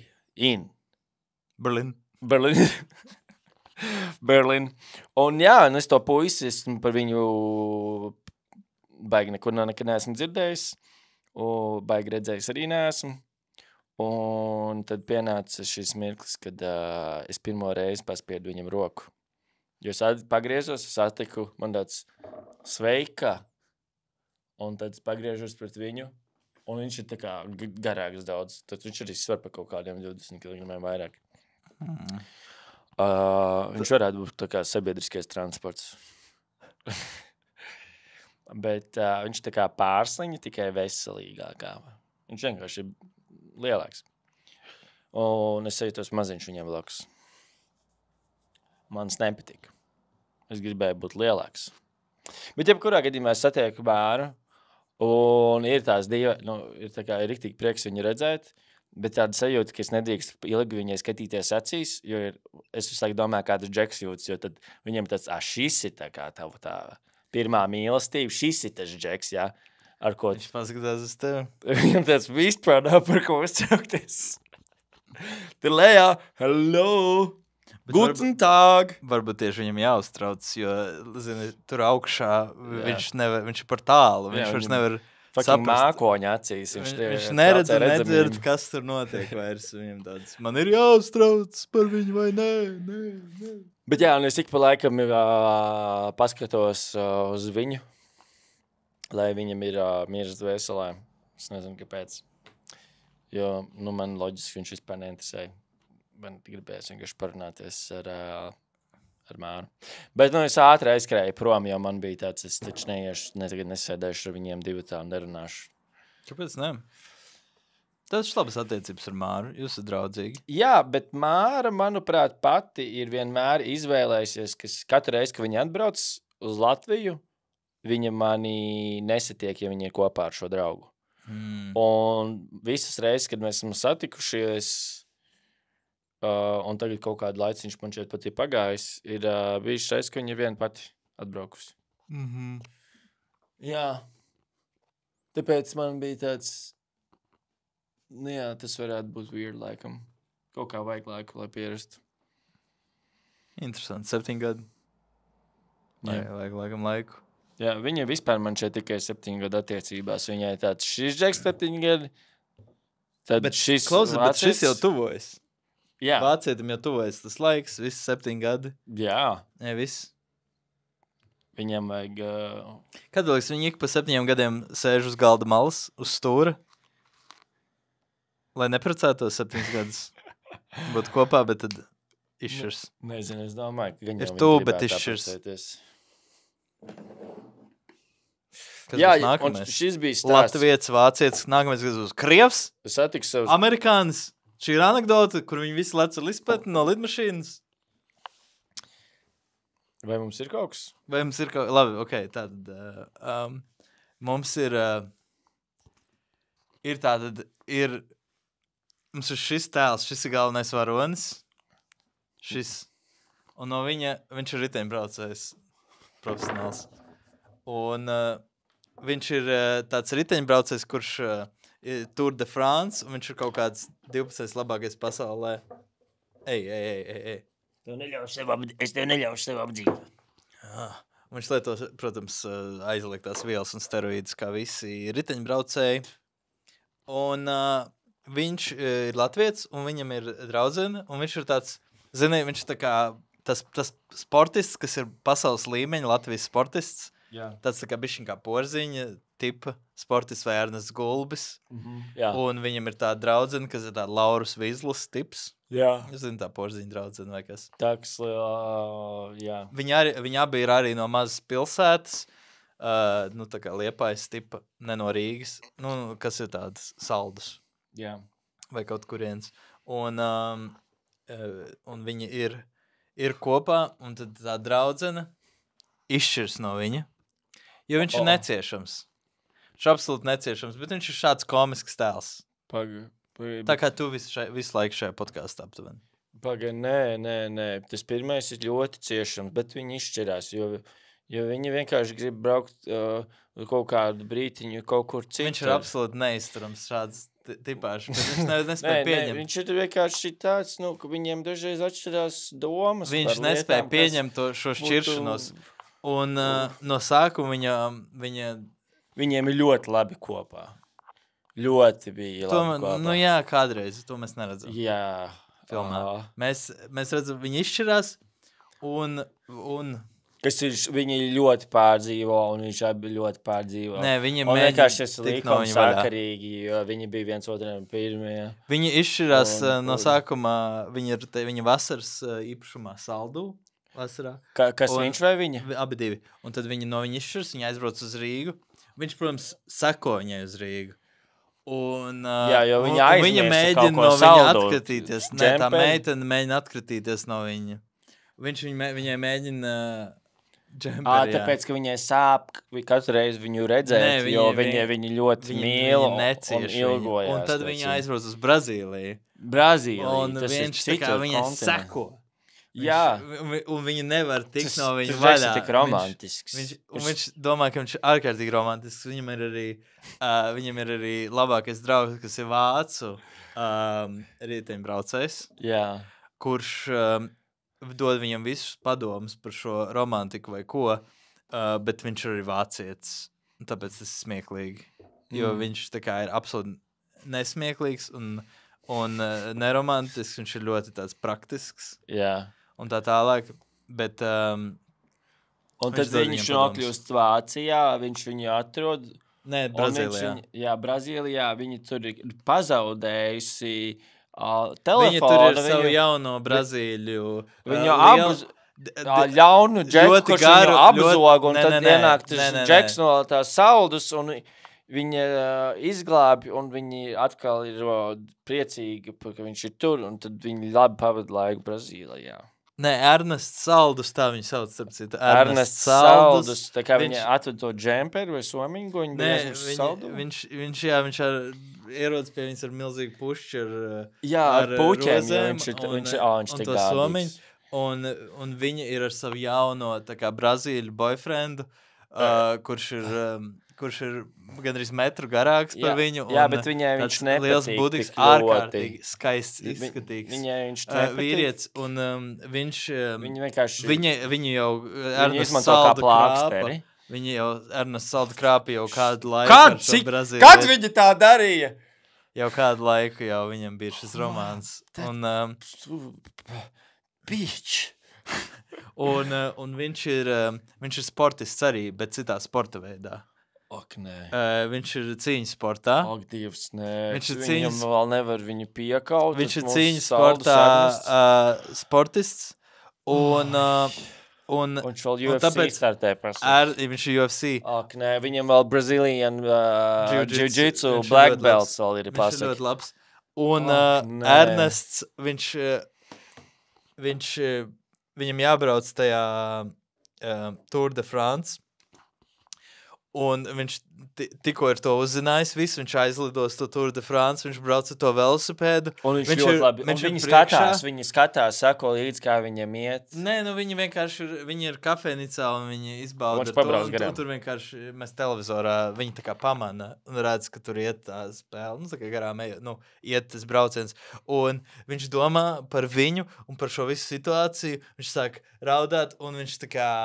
Berlin. Un jā, un es to puisi, esmu par viņu baigi nekur nekad neesmu dzirdējis, un baigi redzējis arī neesmu. Un tad pienāca šis mirklis, kad es pirmo reizi paspiedu viņam roku. Jo es pagriezos, satiku, man tāds sveika, un tad es pagriežos pret viņu, un viņš ir tā kā garāks daudz. Tad viņš arī svar par kaut kādiem 20 kg vairāk. Viņš varētu būt tā kā sabiedriskais transports. Bet viņš tā kā pārsliņa tikai veselīgākā. Viņš vienkārši ir lielāks. Un es jūtos maziņš viņam blakus. Mans nepatika. Es gribēju būt lielāks. Bet jebkurā gadījumā es satieku Māru, un ir tās ir tā kā ir riktīgi prieks viņu redzēt, bet tāda sajūta, ka es nedrīkst ilgi viņai skatīties acīs, jo es visu laiku domāju, kā tas Džeks jūtas, jo tad viņam tāds, šis ir tā kā tā pirmā mīlestība, šis ir tas Džeks, jā. Ar ko
viņš paskatās uz tevi.
Viņam tāds vispār nav par ko uztraukties. Tur lejā, hello, guten tag.
Varbūt tieši viņam jāuztrauc, jo, zini, tur augšā viņš ir par tālu. Viņš vairs nevar saprast.
Mākoņa acīs.
Viņš neredz un nedzird, kas tur notiek vairs. Viņam tāds, man ir jāuztrauc par viņu vai nē.
Bet jā, un es ik pa laikam paskatos uz viņu. Lai viņam ir miers dvēselē. Es nezinu, kāpēc. Jo, man loģiski viņš vispār neinteresē. Man gribējās vienkārši parunāties ar Māru. Bet, es ātri aizskrēju prom, jo man bija tāds, es taču neiešu, tagad nesēdēšu ar viņiem divatā un nerunāšu.
Kāpēc ne? Tev ir labas attiecības ar Māru, jūs esat draudzīgi.
Jā, bet Māra, manuprāt, pati ir vienmēr izvēlējusies, ka katru reizi, ka viņa atbrauc uz Latviju, viņa mani nesatiek, ja viņa ir kopā ar šo draugu. Un visas reizes, kad mēs esam satikušies, un tagad kaut kādu laiciņš man šeit pat ir pagājis, ir bijuši reizes, ka viņa ir viena pati atbraukusi. Jā. Tāpēc man bija tāds, jā, tas varētu būt weird laikam. Kaut kā vajag laiku, lai pierastu.
Interesanti, 7 gadi. Vajag laikam laiku.
Jā, viņa vispār man šeit tikai 7 gadu attiecībās. Viņai tāds, šis Džeks 7 gadi. Tad
bet šis jau tuvojas.
Jā.
Vācietim jau tuvojas tas laiks, viss 7 gadi.
Jā.
Ne, viss.
Viņam vajag...
Kad liekas, viņi ik pa 7 gadiem sēž uz galda malas, uz stūra, lai neprecētos 7 gadus. Būtu kopā, bet tad izšķirs.
Nezinu, es domāju, ka
ir tu, bet izšķirs. Kas
jā,
un
šis bija stāsts.
Latvietis, vācietis, nākamais, kas būs krievs,
savus...
amerikānis. Šī ir anekdota, kur viņi visi lec ar lispeti no lidmašīnas.
Vai mums ir kaut kas?
Labi, ok, tad mums ir mums ir šis tēls, šis ir galvenais varonis. Šis. Un no viņš ir riteņbraucējs profesionāls. Un viņš ir tāds riteņbraucējs, kurš Tour de France, un viņš ir kaut kāds 12. labākais pasaulē. Ej.
Es tev neļaušu sev apdzīvot.
Viņš lieto, protams, aizliegtās vielas un steroīdus, kā visi riteņbraucēji. Un viņš ir latvietis, un viņam ir draudzene, un viņš ir tāds, zini, viņš tā kā tas sportists, kas ir pasaules līmeņa Latvijas sportists, tāds tā kā bišķiņ kā Porziņa tipa sportists vai Ernests Gulbis. Un viņam ir tāda draudzene, kas ir tāda Laurus Vizlas tips. Es zinu, tā Porziņa draudzene vai kas.
Taks, jā.
Viņi abi ir arī no mazas pilsētas. Nu, tā kā Liepājas tipa, ne no Rīgas, nu, kas ir tādas Saldus.
Jā.
Vai kaut kurienes. Un viņi ir kopā, un tad tā draudzene izšķirs no viņa, jo viņš ir neciešams. Viņš ir absolūti neciešams, bet viņš ir šāds komisks tēls. Tā kā tu visu laiku šajā podkāstā aptuveni.
Nē. Tas pirmais ir ļoti ciešams, bet viņi izšķirās, jo viņi vienkārši grib braukt kaut kādu brītiņu kaut kur citur.
Viņš ir absolūti neizturams šāds tipāšs, bet viņš nespēja pieņemt.
Viņš ir vienkārši tāds, nu, ka viņiem dažreiz atšķirās domas.
Viņš nespēja pieņemt šo šķiršanos. Un no sākuma
viņiem ir ļoti labi kopā. Ļoti bija labi kopā.
Nu jā, kādreiz, to mēs neredzam.
Jā.
Filmā. Mēs redzam, viņi izšķirās un
kas ir, viņi ļoti pārdzīvo, un viņš abi ļoti pārdzīvo.
Nē, viņi
mēģina tikt no viņa sakarīgi, jo viņi bija viens otram pirmie.
Viņi izšķirās no sākumā, viņa vasaras īpašumā Saldū vasarā.
Kas viņš vai viņa?
Abi divi. Un tad viņi no viņa izšķirs, viņa aizbrauc uz Rīgu. Viņš, protams, seko viņai uz Rīgu. Un viņa mēģina no viņa atkratīties. Nē, tā meitene mēģina atkratīties no viņa. Viņai mēģina džemperi,
tāpēc, ka viņai sāp katru reizi viņu redzēt, jo viņi ļoti mīl un ilgojās.
Un tad viņa aizbrauc uz Brazīliju. Un viņš tā kā viņai seko.
Jā.
Un viņa nevar tikt no viņa vaļā.
Tas ir tik romantisks.
Viņš domā, ka viņš ir ārkārtīgi romantisks. Viņam ir arī labākais draugs, kas ir vācu riteņbraucējs.
Jā.
Kurš dod viņam visus padomus par šo romantiku vai ko, bet viņš ir arī vācietis. Tāpēc tas ir smieklīgi. Jo viņš tā kā ir absolūti nesmieklīgs un neromantisks. Viņš ir ļoti tāds praktisks.
Jā.
Un tā tālāk. Bet
un tad viņš nokļūst Vācijā, viņš viņu atrod.
Nē, Brazīlijā.
Brazīlijā viņi tur ir pazaudējusi telefonu.
Viņa tur ir savu jauno Brazīļu.
Viņu ļaunu džeku, kurš viņu apzog, un tad ienāk tas džeks no tās Saldus, un viņa izglābi, un viņi atkal ir priecīgi, ka viņš ir tur, un tad viņi labi pavada laiku Brazīlijā.
Nē, Ernests Saldus, tā viņa sauc, starp citu.
Ernests Saldus, tā kā viņa atved to džemperu vai somiņu, ko viņa bija uz Saldu?
Viņš ierodas pie viņas ar milzīgu pušķi
ar puķiem,
rozēm un to somiņu. Un viņa ir ar savu jauno tā kā Brazīļu boyfriendu, kurš ir gandrīz metru garāks par viņu.
Jā, bet viņai viņš nepatīk
liels budiks, ārkārtīgi skaists izskatīgs
viņai viņš nepatīk.
Vīrietis. Un viņš...
Viņa vienkārši...
Viņu jau...
Viņa izmanto kā plāksteri.
Viņa jau Ernests Saldu krāpa jau kādu laiku.
Kad viņa tā darīja?
Jau kādu laiku jau viņam bija šis romāns.
Bišķ.
Un viņš ir sportists arī, bet citā sporta veidā.
Ak, nē.
Viņš ir cīņas sportā.
Ak, Dievs, nē.
Viņam
vēl nevar viņu piekaut.
Viņš ir cīņas sportā sportists. Un
viņš vēl UFC startē prasa.
Viņš ir UFC.
Ak, nē, viņam vēl Brazilian Jiu-Jitsu black belts vēl ir pasaka.
Viņš ir ļoti labs. Un Ernests, viņam jābrauc tajā Tour de France. Un viņš tikko ir to uzzinājis visu, viņš aizlidos to Tour de France, viņš brauc ar to velosipēdu.
Un viņš ļoti labi. Viņi skatās, sako līdz, kā viņam iet.
Nē, viņi vienkārši viņi ir kafēnicā un viņi izbauda
ar to. Un
tur vienkārši mēs televizorā, viņi tā kā pamana un redz, ka tur iet tā spēle. Tā kā garām iet tas brauciens. Un viņš domā par viņu un par šo visu situāciju. Viņš sāk raudāt un viņš tā kā...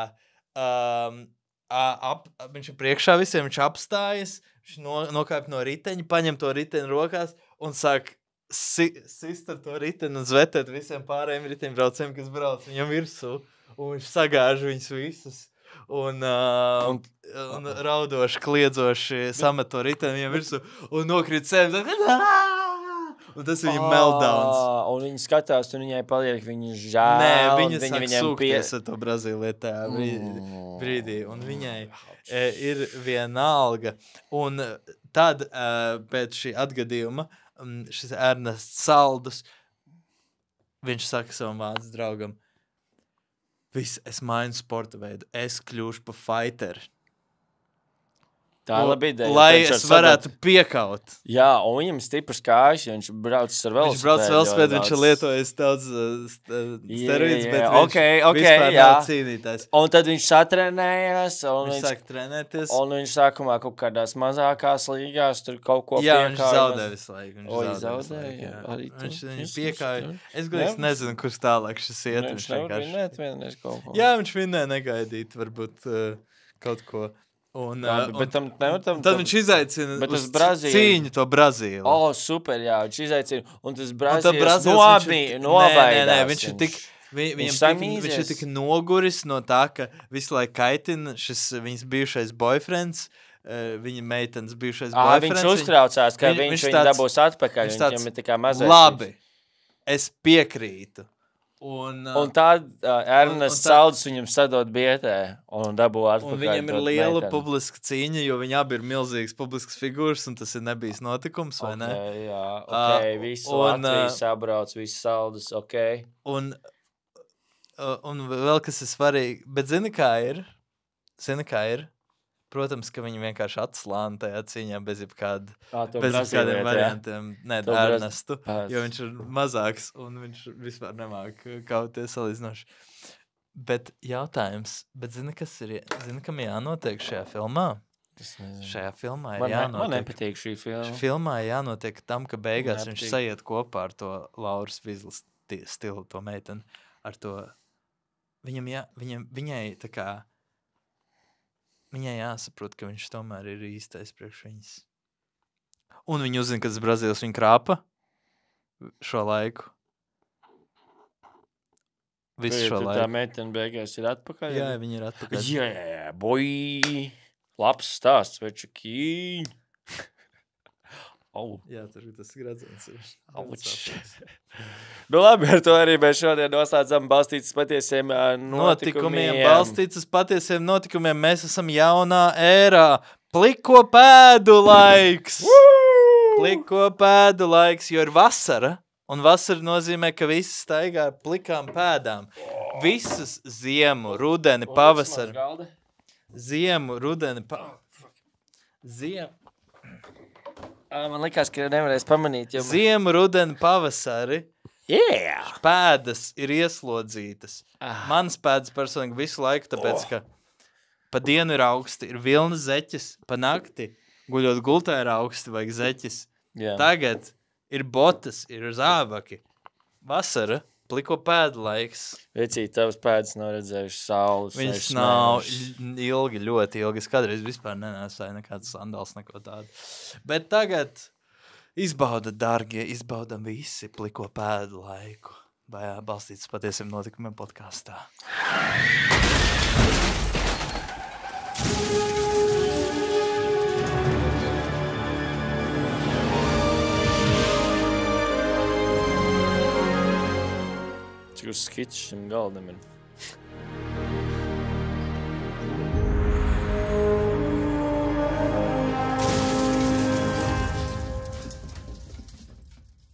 viņš ir priekšā visiem, viņš apstājas, viņš nokāp no riteņa, paņem to riteņu rokās un sāk sist ar to riteni un zvetēt visiem pārējiem riteņbraucējiem, kas brauc viņam virsū. Un viņš sagāž viņus visus. Un raudoši, kliedzoši samet to riteni viņam virsū. Un nokrīt sevi. Un tas viņa meltdowns.
Un viņi skatās, un viņai paliek viņa žēl.
Nē, viņa sāk sūkties ar to Brazīlietā brīdī. Un viņai ir vienalga. Un tad pēc šī atgadījuma šis Ernests Saldus, viņš saka savam vācu draugam, es mainu sporta veidu, es kļūšu par fighteri.
Tā ir laba ideja.
Lai es varētu piekaut.
Jā, un viņam stiprs kājas, jo viņš brauc ar velosipēdu.
Viņš brauc ar velosipēdu, viņš ir lietojis daudz steroīdus, bet
viņš
vispār nav cīnītājs.
Un tad viņš satrenējās.
Viņš sāk trenēties.
Un viņš sākumā kaut kādās mazākās līgās tur kaut ko
piekāja. Jā, viņš zaudē visu laiku.
Viņš zaudēja.
Viņš piekāja. Es gluži nezinu, kurš tālāk šis iet.
Viņš nevar vinēt vienreiz kaut ko.
Jā, viņš vinē negaidīt varbūt kaut ko. Tad viņš izaicina uz cīņu to Brazīli.
Super, jā, viņš izaicina. Un tas Brazīlis nobaidās.
Nē, viņš ir tik... Viņš ir tik noguris no tā, ka visu laiku kaitina šis viņas bijušais boyfriends, viņa meitenes bijušais boyfriends.
Viņš uztraucās, ka viņš viņu dabūs atpakaļ. Viņam ir tikai mazais.
Labi, es piekrītu. Un
tad Ernests Saldus viņam sadod bietē un dabū atpakaļ.
Un viņam ir liela publiska cīņa, jo viņi abi ir milzīgas publiskas figūras, un tas ir nebijis notikums, vai ne?
Jā, visi Latvijas sabrauc, visi Saldus,
Un vēl kas ir svarīgi, bet zini, kā ir? Protams, ka viņi vienkārši atslāna tajā cīņā bez jebkādiem variantiem. Nē, Ernestu, jo viņš ir mazāks un viņš vispār nemāk kauties salīdzinoši. Bet jautājums, zini, kam jānotiek šajā filmā? Šajā filmā ir jānotiek.
Man nepatīk šī filma.
Filmā ir jānotiek tam, ka beigās viņš sajiet kopā ar to Lauras Vizlas stilu, to meiteni. Ar to, viņai tā kā, viņai jāsaprot, ka viņš tomēr ir īstais priekš viņas. Un viņi uzzina, ka tas Brazīlis viņu krāpa šo laiku. Visu šo laiku.
Tā meitene beigās ir atpakaļ?
Jā, viņi ir atpakaļ.
Jā, boj! Labs stāsts, večakīņ!
Jā, tur ir tas gradzens.
Labi, ar to arī mēs šodien noslēdzam balstītas patiesiem notikumiem.
Balstītas patiesiem notikumiem. Mēs esam jaunā ērā. Pliko pēdu laiks. Pliko pēdu laiks, jo ir vasara. Un vasara nozīmē, ka visi staigā ar plikām pēdām. Visas ziemu, rudeni, pavasari. Ziemu, rudeni, ziemu.
Man likās, ka nevarēs pamanīt.
Ziemu, rudeni, pavasari. Pēdas ir ieslodzītas. Manas pēdas personīgi visu laiku, tāpēc, ka pa dienu ir augsti, ir vilnas zeķis, pa nakti guļot gultā ir augsti, vajag zeķis. Tagad ir botas, ir zābaki. Vasara, pliko pēdu laiks.
Vecīt, tavas pēdas nav redzējuši saules.
Viņš nav ilgi, ļoti ilgi. Es kādreiz vispār nenēsāju nekāds sandāls, neko tādu. Bet tagad izbauda, dargie, izbaudam visi pliko pēdu laiku. Vai balstītas patiesiem notikumiem podkastā.
Cik uz skits šim galdam ir?